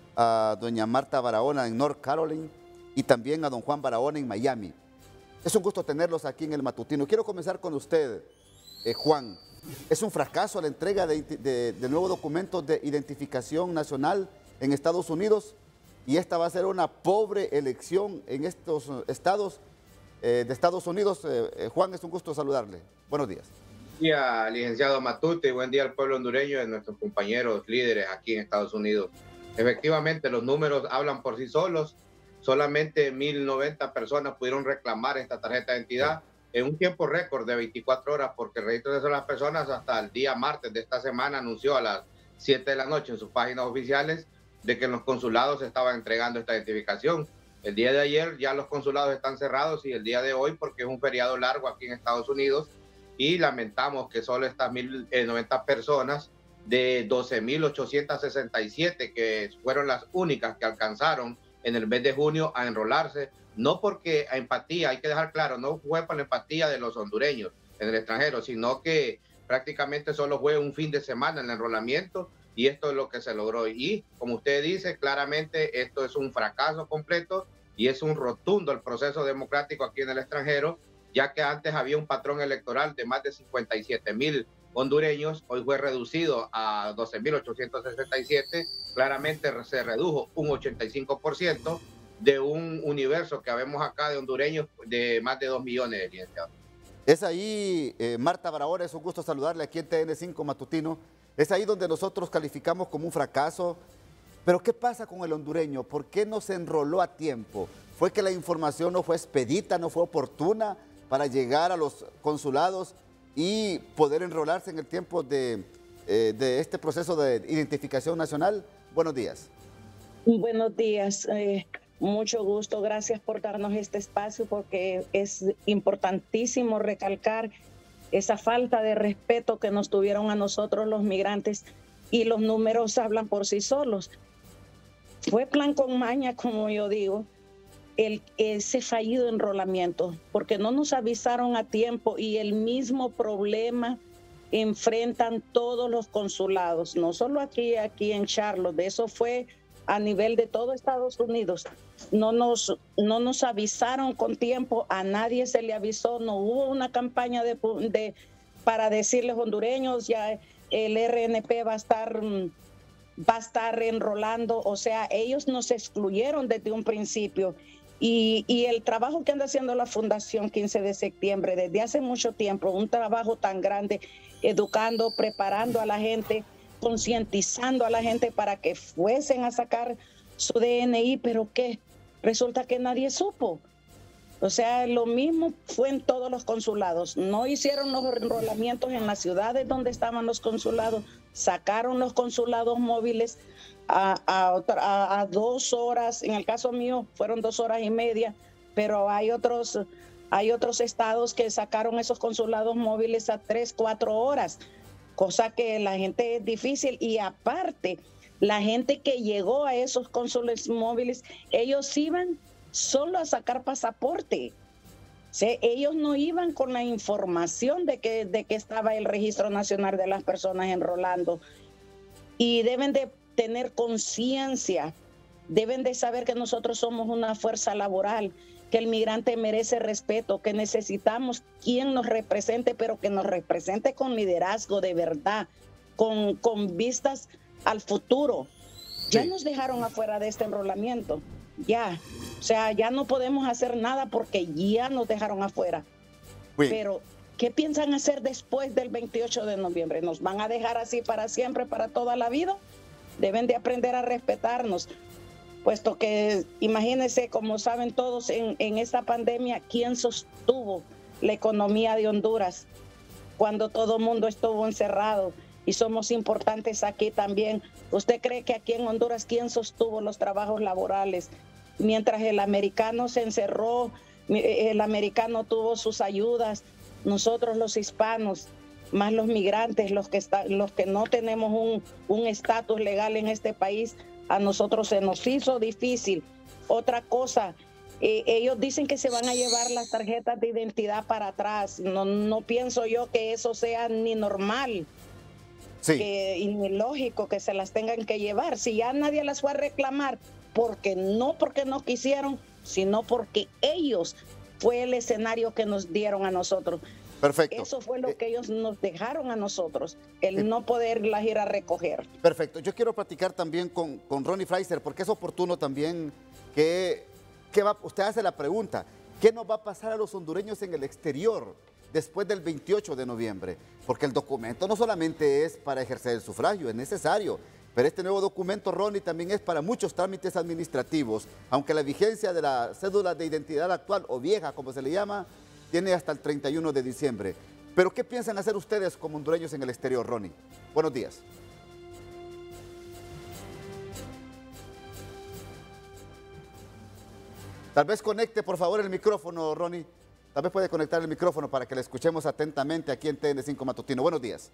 a doña Marta Barahona en North Carolina y también a don Juan Barahona en Miami. Es un gusto tenerlos aquí en el matutino. Quiero comenzar con usted, eh, Juan. ¿Es un fracaso la entrega de, de, de nuevos documentos de identificación nacional en Estados Unidos? Y esta va a ser una pobre elección en estos estados eh, de Estados Unidos. Eh, eh, Juan, es un gusto saludarle. Buenos días. Buen día, licenciado Matute, y buen día al pueblo hondureño y a nuestros compañeros líderes aquí en Estados Unidos. Efectivamente, los números hablan por sí solos. Solamente mil noventa personas pudieron reclamar esta tarjeta de identidad en un tiempo récord de veinticuatro horas, porque el registro de las personas hasta el día martes de esta semana anunció a las siete de la noche en sus páginas oficiales de que en los consulados se estaba entregando esta identificación. El día de ayer ya los consulados están cerrados y el día de hoy porque es un feriado largo aquí en Estados Unidos, y lamentamos que solo estas mil noventa personas de doce mil ochocientos sesenta y siete, que fueron las únicas que alcanzaron en el mes de junio a enrolarse, no porque a empatía, hay que dejar claro, no fue por la empatía de los hondureños en el extranjero, sino que prácticamente solo fue un fin de semana el enrolamiento, y esto es lo que se logró. Y como usted dice, claramente esto es un fracaso completo y es un rotundo el proceso democrático aquí en el extranjero, ya que antes había un patrón electoral de más de cincuenta y siete mil hondureños, hoy fue reducido a doce mil ochocientos sesenta y siete, claramente se redujo un ochenta y cinco por ciento de un universo que vemos acá de hondureños de más de dos millones de licenciados. Es ahí, eh, Marta Barahona, es un gusto saludarle aquí en T N cinco Matutino. Es ahí donde nosotros calificamos como un fracaso. Pero ¿qué pasa con el hondureño? ¿Por qué no se enroló a tiempo? ¿Fue que la información no fue expedita, no fue oportuna para llegar a los consulados y poder enrolarse en el tiempo de, eh, de este proceso de identificación nacional? Buenos días. Buenos días. Eh, mucho gusto. Gracias por darnos este espacio, porque es importantísimo recalcar esa falta de respeto que nos tuvieron a nosotros los migrantes, y los números hablan por sí solos. Fue plan con maña, como yo digo, el, ese fallido enrolamiento, porque no nos avisaron a tiempo, y el mismo problema enfrentan todos los consulados, no solo aquí, aquí en Charlotte, eso fue a nivel de todo Estados Unidos. No nos, no nos avisaron con tiempo, a nadie se le avisó, no hubo una campaña de, de, para decirles hondureños, ya el R N P va a estar, va a estar enrolando, o sea, ellos nos excluyeron desde un principio. Y, y el trabajo que anda haciendo la Fundación quince de septiembre desde hace mucho tiempo, un trabajo tan grande, educando, preparando a la gente, concientizando a la gente para que fuesen a sacar su D N I, pero ¿qué? Resulta que nadie supo. O sea, lo mismo fue en todos los consulados. No hicieron los enrolamientos en las ciudades donde estaban los consulados, sacaron los consulados móviles a, a, otra, a, a dos horas. En el caso mío fueron dos horas y media, pero hay otros, hay otros estados que sacaron esos consulados móviles a tres, cuatro horas, cosa que la gente es difícil. Y aparte, la gente que llegó a esos cónsules móviles, ellos iban solo a sacar pasaporte. O sea, ellos no iban con la información de que, de que estaba el Registro Nacional de las Personas enrolando. Y deben de tener conciencia, deben de saber que nosotros somos una fuerza laboral, que el migrante merece respeto, que necesitamos quien nos represente, pero que nos represente con liderazgo de verdad, con, con vistas al futuro. Ya sí. Nos dejaron afuera de este enrolamiento, ya. O sea, ya no podemos hacer nada porque ya nos dejaron afuera. Sí. Pero, ¿qué piensan hacer después del veintiocho de noviembre? ¿Nos van a dejar así para siempre, para toda la vida? Deben de aprender a respetarnos, puesto que, imagínense, como saben todos, en, en esta pandemia, ¿quién sostuvo la economía de Honduras cuando todo el mundo estuvo encerrado? Y somos importantes aquí también. ¿Usted cree que aquí en Honduras quién sostuvo los trabajos laborales? Mientras el americano se encerró, el americano tuvo sus ayudas, nosotros los hispanos, más los migrantes, los que, está, los que no tenemos un, un estatus legal en este país, a nosotros se nos hizo difícil. Otra cosa, eh, ellos dicen que se van a llevar las tarjetas de identidad para atrás. No, no pienso yo que eso sea ni normal. Sí. Que ilógico que se las tengan que llevar. Si ya nadie las fue a reclamar, porque no porque no quisieron, sino porque ellos fue el escenario que nos dieron a nosotros. Perfecto. Eso fue lo que ellos nos dejaron a nosotros, el no poderlas ir a recoger. Perfecto. Yo quiero platicar también con, con Ronnie Fraser, porque es oportuno también que, que va, usted hace la pregunta, ¿qué nos va a pasar a los hondureños en el exterior después del veintiocho de noviembre? Porque el documento no solamente es para ejercer el sufragio, es necesario, pero este nuevo documento, Ronnie, también es para muchos trámites administrativos, aunque la vigencia de la cédula de identidad actual, o vieja, como se le llama, tiene hasta el treinta y uno de diciembre. Pero ¿qué piensan hacer ustedes como hondureños en el exterior, Ronnie? Buenos días. Tal vez conecte, por favor, el micrófono, Ronnie. Tal vez puede conectar el micrófono para que le escuchemos atentamente aquí en T N cinco Matutino. Buenos días.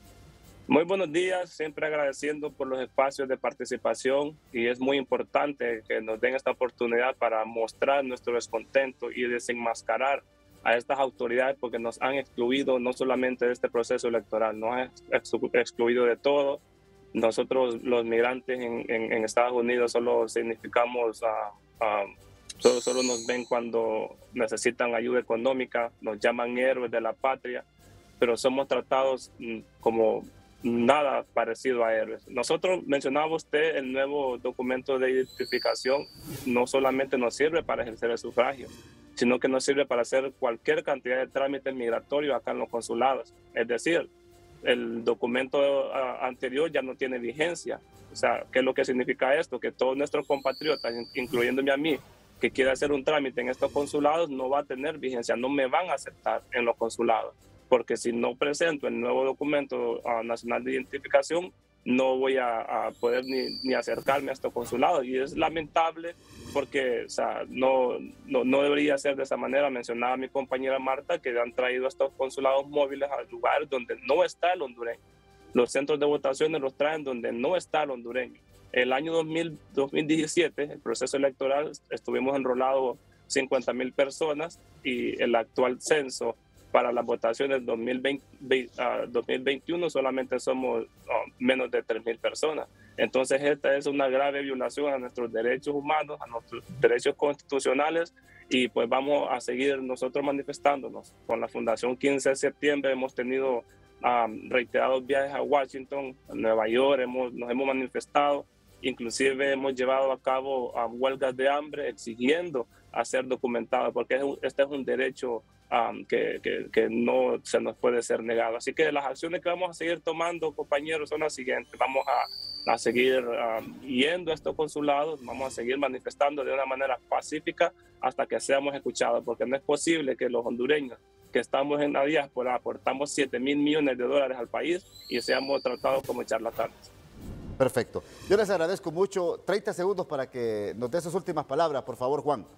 Muy buenos días, siempre agradeciendo por los espacios de participación, y es muy importante que nos den esta oportunidad para mostrar nuestro descontento y desenmascarar a estas autoridades, porque nos han excluido no solamente de este proceso electoral, nos han excluido de todo. Nosotros los migrantes en, en, en Estados Unidos solo significamos, uh, uh, solo, solo nos ven cuando necesitan ayuda económica, nos llaman héroes de la patria, pero somos tratados mm, como nada parecido a héroes. Nosotros, mencionaba usted, el nuevo documento de identificación no solamente nos sirve para ejercer el sufragio, sino que nos sirve para hacer cualquier cantidad de trámites migratorios acá en los consulados. Es decir, el documento uh, anterior ya no tiene vigencia. O sea, ¿qué es lo que significa esto? Que todos nuestros compatriotas, incluyéndome a mí, que quiera hacer un trámite en estos consulados, no va a tener vigencia, no me van a aceptar en los consulados. Porque si no presento el nuevo documento uh, nacional de identificación, no voy a, a poder ni, ni acercarme a estos consulados. Y es lamentable porque, o sea, no, no, no debería ser de esa manera. Mencionaba mi compañera Marta que han traído estos consulados móviles a lugares donde no está el hondureño. Los centros de votaciones los traen donde no está el hondureño. El año dos mil, dos mil diecisiete, el proceso electoral, estuvimos enrolados cincuenta mil personas, y el actual censo para las votaciones dos mil veinte, uh, dos mil veintiuno solamente somos uh, menos de tres mil personas. Entonces esta es una grave violación a nuestros derechos humanos, a nuestros derechos constitucionales, y pues vamos a seguir nosotros manifestándonos. Con la Fundación quince de septiembre hemos tenido um, reiterados viajes a Washington, a Nueva York, hemos, nos hemos manifestado, inclusive hemos llevado a cabo um, huelgas de hambre exigiendo a ser documentados, porque este es un derecho Um, que, que, que no se nos puede ser negado. Así que las acciones que vamos a seguir tomando, compañeros, son las siguientes. Vamos a, a seguir um, yendo a estos consulados, vamos a seguir manifestando de una manera pacífica hasta que seamos escuchados, porque no es posible que los hondureños que estamos en la diáspora aportamos siete mil millones de dólares al país y seamos tratados como charlatanes. Perfecto. Yo les agradezco mucho. treinta segundos para que nos dé sus últimas palabras, por favor, Juan.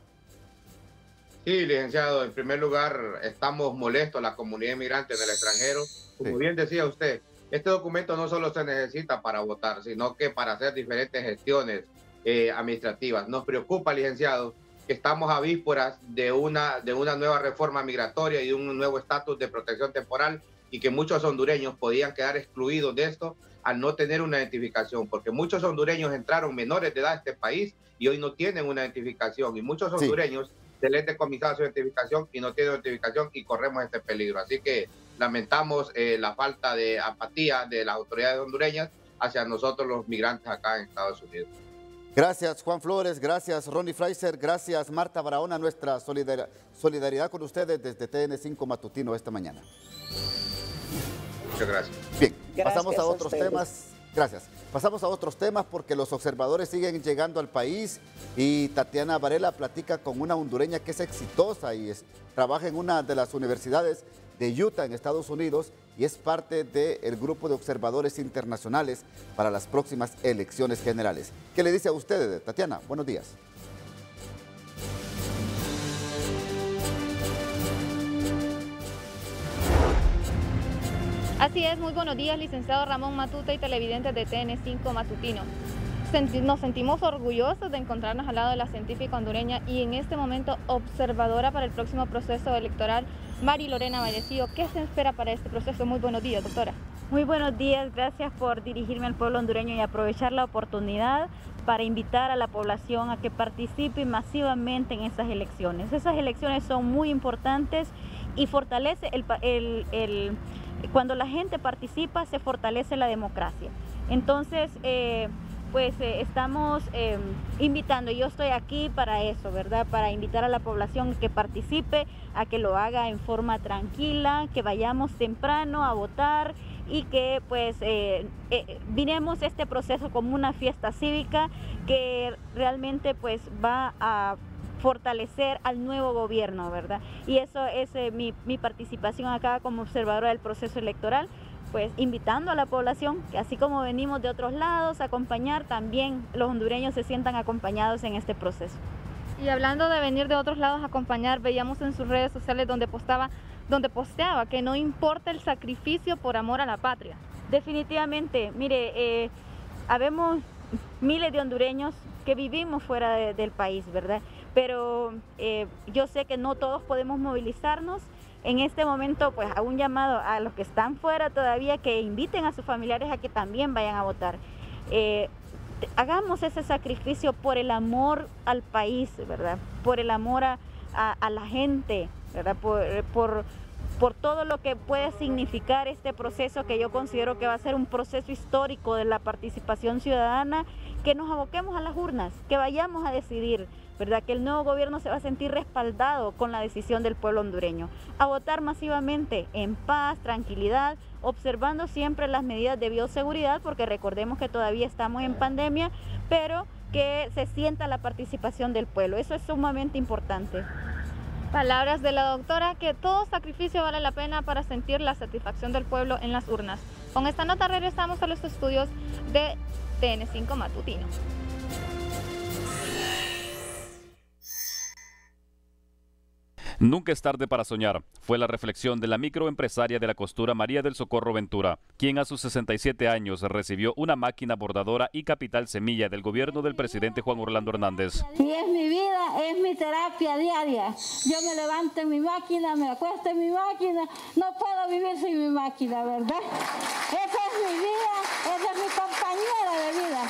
Sí, licenciado, en primer lugar, estamos molestos, la comunidad inmigrante del extranjero. Como sí. bien decía usted, este documento no solo se necesita para votar, sino que para hacer diferentes gestiones eh, administrativas. Nos preocupa, licenciado, que estamos a vísperas de una, de una nueva reforma migratoria y de un nuevo estatus de protección temporal, y que muchos hondureños podían quedar excluidos de esto al no tener una identificación, porque muchos hondureños entraron menores de edad a este país y hoy no tienen una identificación, y muchos hondureños... Sí. se les decomisaba su identificación y no tiene identificación, y corremos este peligro. Así que lamentamos eh, la falta de apatía de las autoridades hondureñas hacia nosotros los migrantes acá en Estados Unidos. Gracias, Juan Flores, gracias, Ronnie Fraser, gracias, Marta Barahona, nuestra solidar solidaridad con ustedes desde T N cinco Matutino esta mañana. Muchas gracias. Bien, gracias pasamos a otros a temas. Gracias. Pasamos a otros temas porque los observadores siguen llegando al país, y Tatiana Varela platica con una hondureña que es exitosa y es, trabaja en una de las universidades de Utah en Estados Unidos, y es parte del grupo de observadores internacionales para las próximas elecciones generales. ¿Qué le dice a ustedes, Tatiana? Buenos días. Así es, muy buenos días, licenciado Ramón Matute y televidentes de T N cinco Matutino. Senti- nos sentimos orgullosos de encontrarnos al lado de la científica hondureña y en este momento observadora para el próximo proceso electoral, Mari Lorena Vallecillo. ¿Qué se espera para este proceso? Muy buenos días, doctora. Muy buenos días, gracias por dirigirme al pueblo hondureño y aprovechar la oportunidad para invitar a la población a que participe masivamente en esas elecciones. Esas elecciones son muy importantes y fortalece el, el, el cuando la gente participa se fortalece la democracia. Entonces, eh, pues eh, estamos eh, invitando, yo estoy aquí para eso, ¿verdad? Para invitar a la población que participe, a que lo haga en forma tranquila, que vayamos temprano a votar y que pues eh, eh, miremos este proceso como una fiesta cívica que realmente pues va a fortalecer al nuevo gobierno, ¿verdad? Y eso es eh, mi, mi participación acá como observadora del proceso electoral, pues invitando a la población que así como venimos de otros lados a acompañar, también los hondureños se sientan acompañados en este proceso. Y hablando de venir de otros lados a acompañar, veíamos en sus redes sociales donde postaba, donde posteaba que no importa el sacrificio por amor a la patria. Definitivamente, mire, eh, habemos miles de hondureños que vivimos fuera de, del país, ¿verdad? Pero eh, yo sé que no todos podemos movilizarnos. En este momento, pues hago un llamado a los que están fuera todavía que inviten a sus familiares a que también vayan a votar. Eh, hagamos ese sacrificio por el amor al país, ¿verdad? Por el amor a, a, a la gente, ¿verdad? Por, por, por todo lo que puede significar este proceso que yo considero que va a ser un proceso histórico de la participación ciudadana, que nos aboquemos a las urnas, que vayamos a decidir, ¿verdad? Que el nuevo gobierno se va a sentir respaldado con la decisión del pueblo hondureño, a votar masivamente, en paz, tranquilidad, observando siempre las medidas de bioseguridad, porque recordemos que todavía estamos en pandemia, pero que se sienta la participación del pueblo, eso es sumamente importante. Palabras de la doctora, que todo sacrificio vale la pena para sentir la satisfacción del pueblo en las urnas. Con esta nota regresamos a los estudios de T N cinco Matutino. Nunca es tarde para soñar, fue la reflexión de la microempresaria de la costura María del Socorro Ventura, quien a sus sesenta y siete años recibió una máquina bordadora y capital semilla del gobierno del presidente Juan Orlando Hernández. Y es mi vida, es mi terapia diaria. Yo me levanto en mi máquina, me acuesto en mi máquina, no puedo vivir sin mi máquina, ¿verdad? Esa es mi vida, esa es mi compañera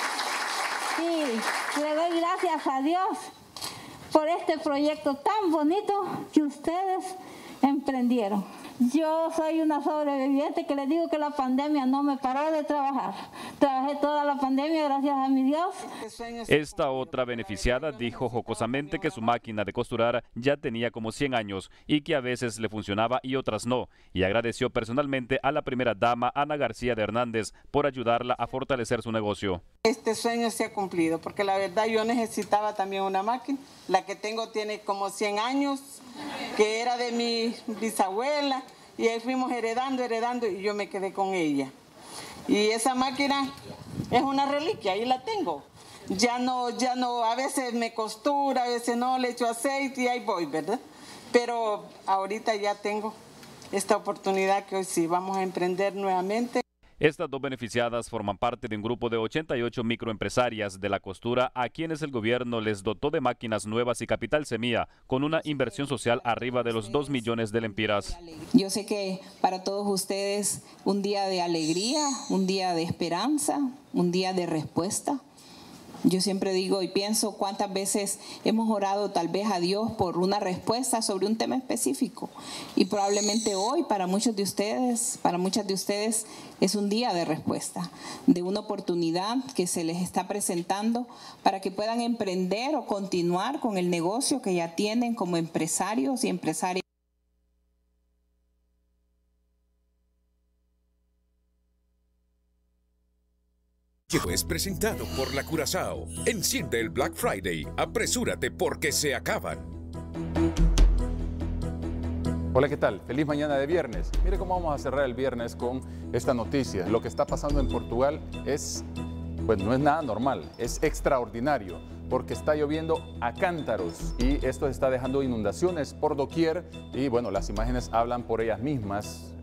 de vida. Y le doy gracias a Dios por este proyecto tan bonito que ustedes emprendieron. Yo soy una sobreviviente que les digo que la pandemia no me paró de trabajar. Trabajé toda la pandemia gracias a mi Dios. Esta otra beneficiada dijo jocosamente que su máquina de costurar ya tenía como cien años y que a veces le funcionaba y otras no. Y agradeció personalmente a la primera dama Ana García de Hernández por ayudarla a fortalecer su negocio. Este sueño se ha cumplido porque la verdad yo necesitaba también una máquina. La que tengo tiene como cien años, que era de mi bisabuela, y ahí fuimos heredando, heredando, y yo me quedé con ella. Y esa máquina es una reliquia, ahí la tengo. Ya no, ya no, a veces me costura, a veces no, le echo aceite y ahí voy, ¿verdad? Pero ahorita ya tengo esta oportunidad que hoy sí vamos a emprender nuevamente. Estas dos beneficiadas forman parte de un grupo de ochenta y ocho microempresarias de la costura a quienes el gobierno les dotó de máquinas nuevas y capital semilla con una inversión social arriba de los dos millones de lempiras. Yo sé que para todos ustedes un día de alegría, un día de esperanza, un día de respuesta. Yo siempre digo y pienso cuántas veces hemos orado tal vez a Dios por una respuesta sobre un tema específico y probablemente hoy para muchos de ustedes, para muchas de ustedes es un día de respuesta, de una oportunidad que se les está presentando para que puedan emprender o continuar con el negocio que ya tienen como empresarios y empresarias. Es presentado por la Curazao. Enciende el Black Friday. Apresúrate porque se acaban. Hola, ¿qué tal? Feliz mañana de viernes. Mire cómo vamos a cerrar el viernes con esta noticia. Lo que está pasando en Portugal es, pues no es nada normal, es extraordinario, porque está lloviendo a cántaros y esto está dejando inundaciones por doquier y bueno, las imágenes hablan por ellas mismas.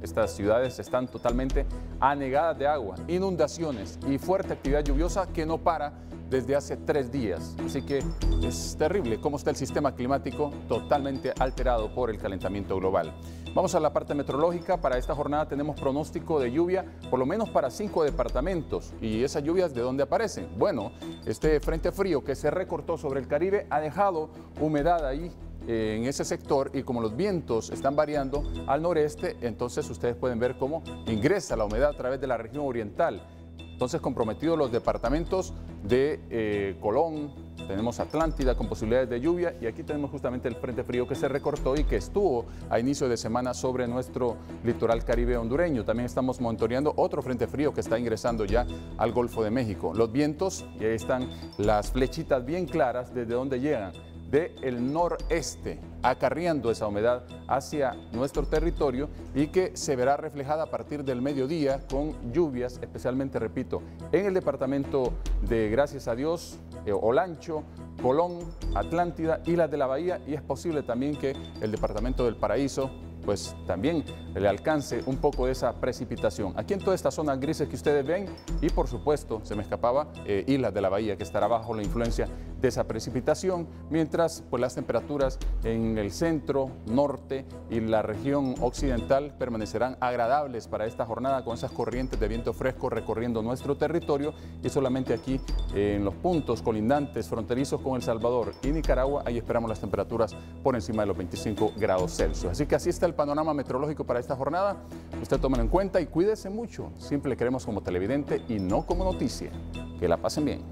Estas ciudades están totalmente anegadas de agua, inundaciones y fuerte actividad lluviosa que no para desde hace tres días. Así que es terrible cómo está el sistema climático totalmente alterado por el calentamiento global. Vamos a la parte meteorológica. Para esta jornada tenemos pronóstico de lluvia, por lo menos para cinco departamentos. ¿Y esas lluvias de dónde aparecen? Bueno, este frente frío que se recortó sobre el Caribe ha dejado humedad ahí en ese sector, y como los vientos están variando al noreste, entonces ustedes pueden ver cómo ingresa la humedad a través de la región oriental. Entonces, comprometidos los departamentos de eh, Colón, tenemos Atlántida con posibilidades de lluvia, y aquí tenemos justamente el frente frío que se recortó y que estuvo a inicio de semana sobre nuestro litoral caribe hondureño. También estamos monitoreando otro frente frío que está ingresando ya al Golfo de México. Los vientos, y ahí están las flechitas bien claras desde donde llegan, del noreste, acarreando esa humedad hacia nuestro territorio, y que se verá reflejada a partir del mediodía con lluvias, especialmente, repito, en el departamento de, gracias a Dios, eh, Olancho, Colón, Atlántida y las de la Bahía, y es posible también que el departamento del Paraíso pues también le alcance un poco de esa precipitación. Aquí en toda esta zona grises que ustedes ven, y por supuesto, se me escapaba, eh, Islas de la Bahía, que estará bajo la influencia de esa precipitación, mientras pues las temperaturas en el centro, norte y la región occidental permanecerán agradables para esta jornada, con esas corrientes de viento fresco recorriendo nuestro territorio, y solamente aquí eh, en los puntos colindantes fronterizos con El Salvador y Nicaragua, ahí esperamos las temperaturas por encima de los veinticinco grados Celsius. Así que así está el panorama meteorológico para esta jornada. Usted tómelo en cuenta y cuídese mucho. Siempre le queremos como televidente y no como noticia. Que la pasen bien.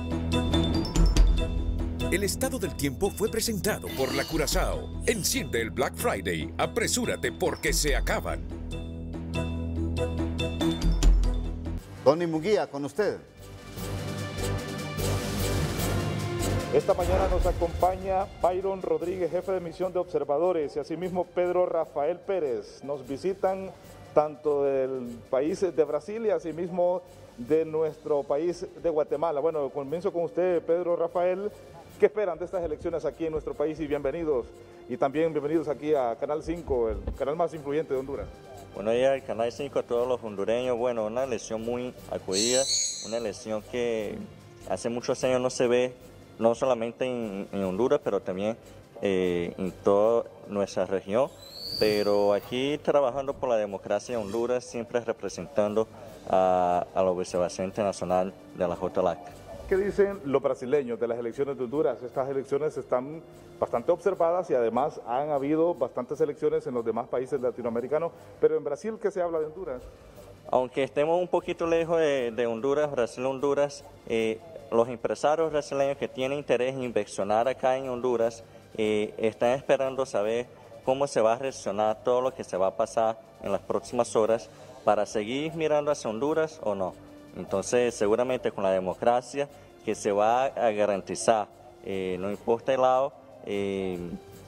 El estado del tiempo fue presentado por la Curazao. Enciende el Black Friday. Apresúrate porque se acaban. Tony Munguía, con usted. Esta mañana nos acompaña Byron Rodríguez, jefe de misión de observadores, y asimismo Pedro Rafael Pérez. Nos visitan tanto del país de Brasil y asimismo de nuestro país de Guatemala. Bueno, comienzo con usted, Pedro Rafael. ¿Qué esperan de estas elecciones aquí en nuestro país? Y bienvenidos. Y también bienvenidos aquí a Canal cinco, el canal más influyente de Honduras. Buenos días al Canal cinco, a todos los hondureños. Bueno, una elección muy acudida, una elección que hace muchos años no se ve, no solamente en, en Honduras, pero también eh, en toda nuestra región. Pero aquí trabajando por la democracia en Honduras, siempre representando a, a la Observación Internacional de la J L A C. ¿Qué dicen los brasileños de las elecciones de Honduras? Estas elecciones están bastante observadas y además han habido bastantes elecciones en los demás países latinoamericanos, pero en Brasil, ¿qué se habla de Honduras? Aunque estemos un poquito lejos de, de Honduras, Brasil-Honduras, eh, los empresarios brasileños que tienen interés en inversionar acá en Honduras eh, están esperando saber cómo se va a reaccionar todo lo que se va a pasar en las próximas horas para seguir mirando hacia Honduras o no. Entonces, seguramente con la democracia que se va a garantizar, eh, no importa el lado, eh,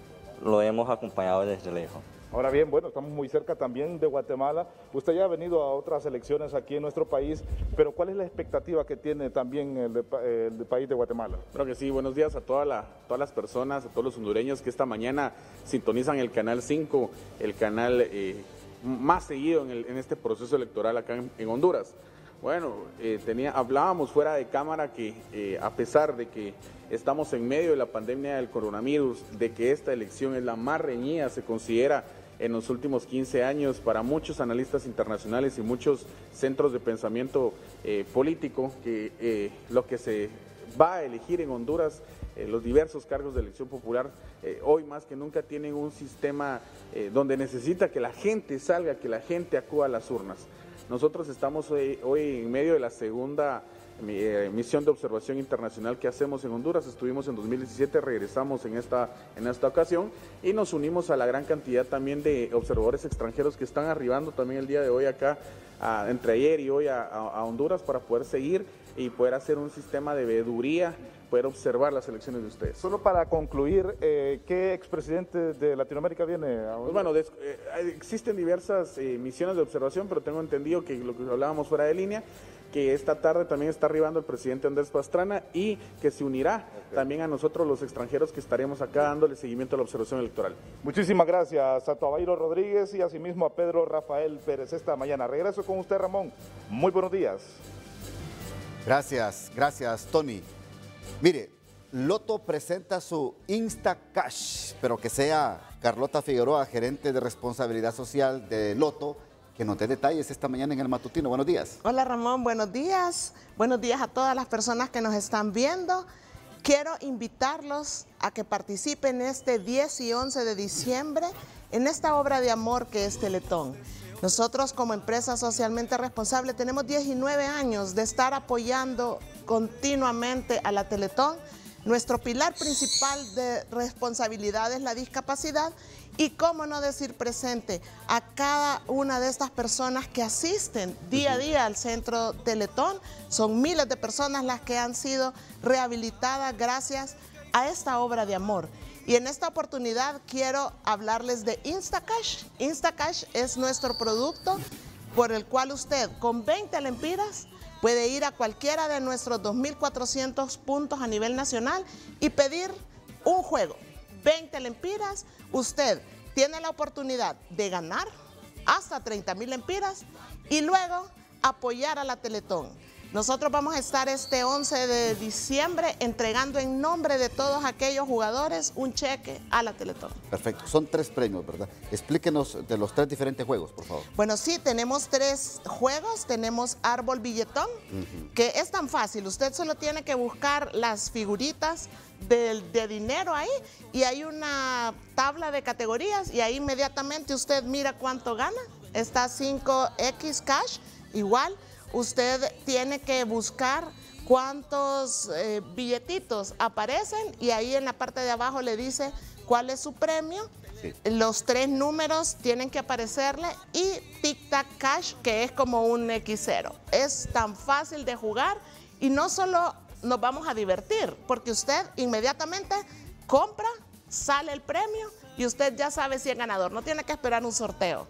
lo hemos acompañado desde lejos. Ahora bien, bueno, estamos muy cerca también de Guatemala. Usted ya ha venido a otras elecciones aquí en nuestro país, pero ¿cuál es la expectativa que tiene también el, de, el de país de Guatemala? Creo que sí, buenos días a toda la, todas las personas, a todos los hondureños que esta mañana sintonizan el Canal cinco, el canal eh, más seguido en, el, en este proceso electoral acá en, en Honduras. Bueno, eh, tenía, hablábamos fuera de cámara que eh, a pesar de que estamos en medio de la pandemia del coronavirus, de que esta elección es la más reñida, se considera en los últimos quince años para muchos analistas internacionales y muchos centros de pensamiento eh, político, que eh, lo que se va a elegir en Honduras, eh, los diversos cargos de elección popular, eh, hoy más que nunca tienen un sistema eh, donde necesita que la gente salga, que la gente acuda a las urnas. Nosotros estamos hoy, hoy en medio de la segunda eh, misión de observación internacional que hacemos en Honduras. Estuvimos en dos mil diecisiete, regresamos en esta, en esta ocasión y nos unimos a la gran cantidad también de observadores extranjeros que están arribando también el día de hoy acá, a, entre ayer y hoy a, a, a Honduras, para poder seguir y poder hacer un sistema de veeduría, poder observar las elecciones de ustedes. Solo para concluir, eh, ¿qué expresidente de Latinoamérica viene a Pues bueno, des, eh, existen diversas eh, misiones de observación, pero tengo entendido que lo que hablábamos fuera de línea, que esta tarde también está arribando el presidente Andrés Pastrana y que se unirá okay. también a nosotros los extranjeros que estaremos acá dándole seguimiento a la observación electoral. Muchísimas gracias a Tobairo Rodríguez y asimismo a Pedro Rafael Pérez esta mañana. Regreso con usted, Ramón. Muy buenos días. Gracias, gracias, Tony. Mire, Loto presenta su InstaCash, pero que sea Carlota Figueroa, gerente de responsabilidad social de Loto, que nos dé detalles esta mañana en el matutino. Buenos días. Hola Ramón, buenos días. Buenos días a todas las personas que nos están viendo. Quiero invitarlos a que participen este diez y once de diciembre en esta obra de amor que es Teletón. Nosotros como empresa socialmente responsable tenemos diecinueve años de estar apoyando continuamente a la Teletón. Nuestro pilar principal de responsabilidad es la discapacidad y cómo no decir presente a cada una de estas personas que asisten día a día al centro Teletón. Son miles de personas las que han sido rehabilitadas gracias a esta obra de amor. Y en esta oportunidad quiero hablarles de InstaCash. InstaCash es nuestro producto por el cual usted con veinte lempiras puede ir a cualquiera de nuestros dos mil cuatrocientos puntos a nivel nacional y pedir un juego. veinte lempiras, usted tiene la oportunidad de ganar hasta treinta mil lempiras y luego apoyar a la Teletón. Nosotros vamos a estar este once de diciembre entregando en nombre de todos aquellos jugadores un cheque a la Teletón. Perfecto, son tres premios, ¿verdad? Explíquenos de los tres diferentes juegos, por favor. Bueno, sí, tenemos tres juegos. Tenemos Árbol Billetón, uh-huh. que es tan fácil. Usted solo tiene que buscar las figuritas de, de dinero ahí y hay una tabla de categorías y ahí inmediatamente usted mira cuánto gana. Está cinco equis Cash, igual. Usted tiene que buscar cuántos eh, billetitos aparecen y ahí en la parte de abajo le dice cuál es su premio. Sí. Los tres números tienen que aparecerle y Tic Tac Cash, que es como un equis cero. Es tan fácil de jugar y no solo nos vamos a divertir, porque usted inmediatamente compra, sale el premio y usted ya sabe si es ganador. No tiene que esperar un sorteo.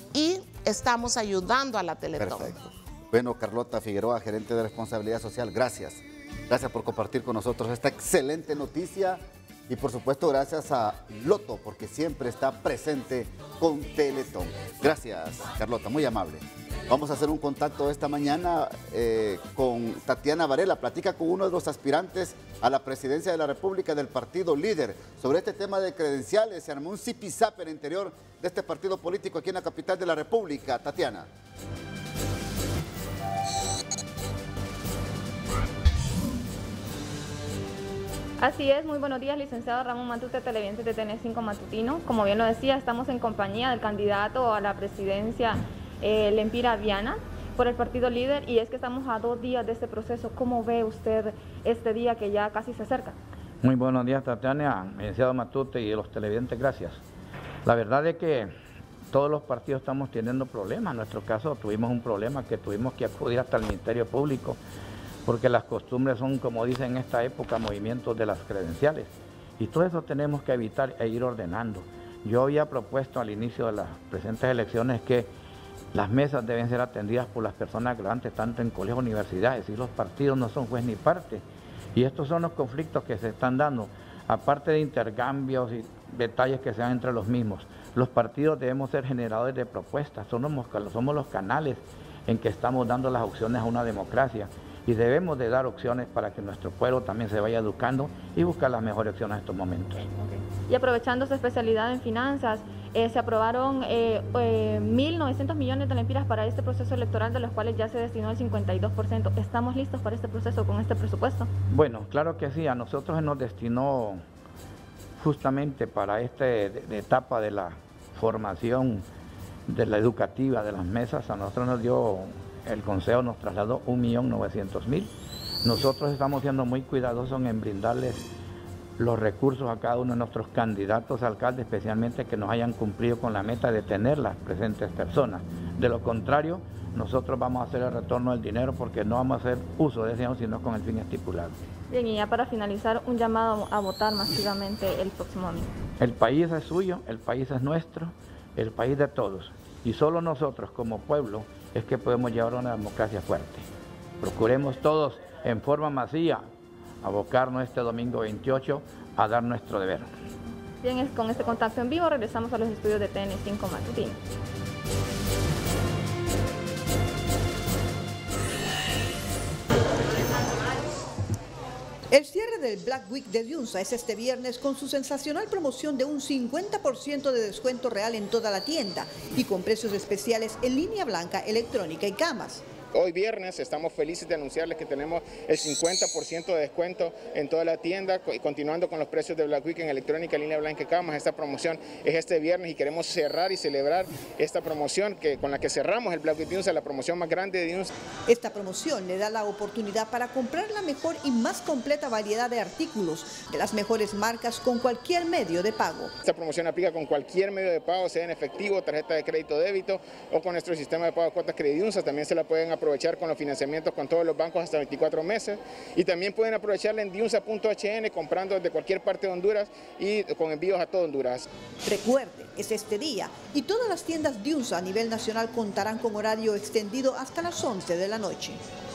Y estamos ayudando a la Teletón. Perfecto. Bueno, Carlota Figueroa, gerente de responsabilidad social, gracias. Gracias por compartir con nosotros esta excelente noticia y por supuesto gracias a Loto porque siempre está presente con Teletón. Gracias, Carlota, muy amable. Vamos a hacer un contacto esta mañana eh, con Tatiana Varela. Platica con uno de los aspirantes a la presidencia de la República del partido líder. Sobre este tema de credenciales, se armó un zipizape en el interior de este partido político aquí en la capital de la República. Tatiana. Así es, muy buenos días, licenciado Ramón Matute, televidente de T N cinco Matutino. Como bien lo decía, estamos en compañía del candidato a la presidencia, eh, Lempira Viana, por el partido líder, y es que estamos a dos días de este proceso. ¿Cómo ve usted este día que ya casi se acerca? Muy buenos días, Tatiana, licenciado Matute y los televidentes, gracias. La verdad es que todos los partidos estamos teniendo problemas. En nuestro caso tuvimos un problema que tuvimos que acudir hasta el Ministerio Público, porque las costumbres son, como dicen en esta época, movimientos de las credenciales. Y todo eso tenemos que evitar e ir ordenando. Yo había propuesto al inicio de las presentes elecciones que las mesas deben ser atendidas por las personas grandes, tanto en colegios, universidades, y los partidos no son juez ni parte. Y estos son los conflictos que se están dando, aparte de intercambios y detalles que se dan entre los mismos. Los partidos debemos ser generadores de propuestas, somos, somos los canales en que estamos dando las opciones a una democracia. Y debemos de dar opciones para que nuestro pueblo también se vaya educando y buscar las mejores opciones en estos momentos. Y aprovechando su especialidad en finanzas, eh, se aprobaron eh, eh, mil novecientos millones de lempiras para este proceso electoral, de los cuales ya se destinó el cincuenta y dos por ciento. ¿Estamos listos para este proceso con este presupuesto? Bueno, claro que sí. A nosotros se nos destinó justamente para esta etapa de la formación de la educativa de las mesas. A nosotros nos dio... El Consejo nos trasladó un millón novecientos mil. Nosotros estamos siendo muy cuidadosos en brindarles los recursos a cada uno de nuestros candidatos a alcalde, especialmente que nos hayan cumplido con la meta de tener las presentes personas. De lo contrario, nosotros vamos a hacer el retorno del dinero porque no vamos a hacer uso de ese dinero sino con el fin estipulado. Bien, y ya para finalizar, un llamado a votar masivamente el próximo domingo. El país es suyo, el país es nuestro, el país de todos. Y solo nosotros como pueblo es que podemos llevar una democracia fuerte. Procuremos todos en forma masiva abocarnos este domingo veintiocho a dar nuestro deber. Bien, es con este contacto en vivo regresamos a los estudios de T N cinco Matutino. El cierre del Black Week de Diunsa es este viernes con su sensacional promoción de un cincuenta por ciento de descuento real en toda la tienda y con precios especiales en línea blanca, electrónica y camas. Hoy viernes estamos felices de anunciarles que tenemos el cincuenta por ciento de descuento en toda la tienda y continuando con los precios de Black Week en electrónica, línea blanca y camas. Esta promoción es este viernes y queremos cerrar y celebrar esta promoción que, con la que cerramos el Black Week de Diunsa, la promoción más grande de Diunsa. Esta promoción le da la oportunidad para comprar la mejor y más completa variedad de artículos de las mejores marcas con cualquier medio de pago. Esta promoción aplica con cualquier medio de pago, sea en efectivo, tarjeta de crédito débito o con nuestro sistema de pago de cuotas Crediunsa. También se la pueden aprovechar con los financiamientos con todos los bancos hasta veinticuatro meses y también pueden aprovecharla en diunsa punto h n comprando desde cualquier parte de Honduras y con envíos a todo Honduras. Recuerde, es este día y todas las tiendas Diunsa a nivel nacional contarán con horario extendido hasta las once de la noche.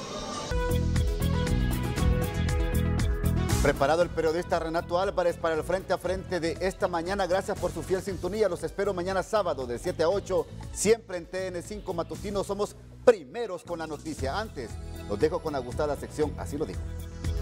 Preparado el periodista Renato Álvarez para el frente a frente de esta mañana. Gracias por su fiel sintonía. Los espero mañana sábado de siete a ocho, siempre en T N cinco Matutino. Somos primeros con la noticia. Antes, los dejo con la gustada sección, así lo dijo.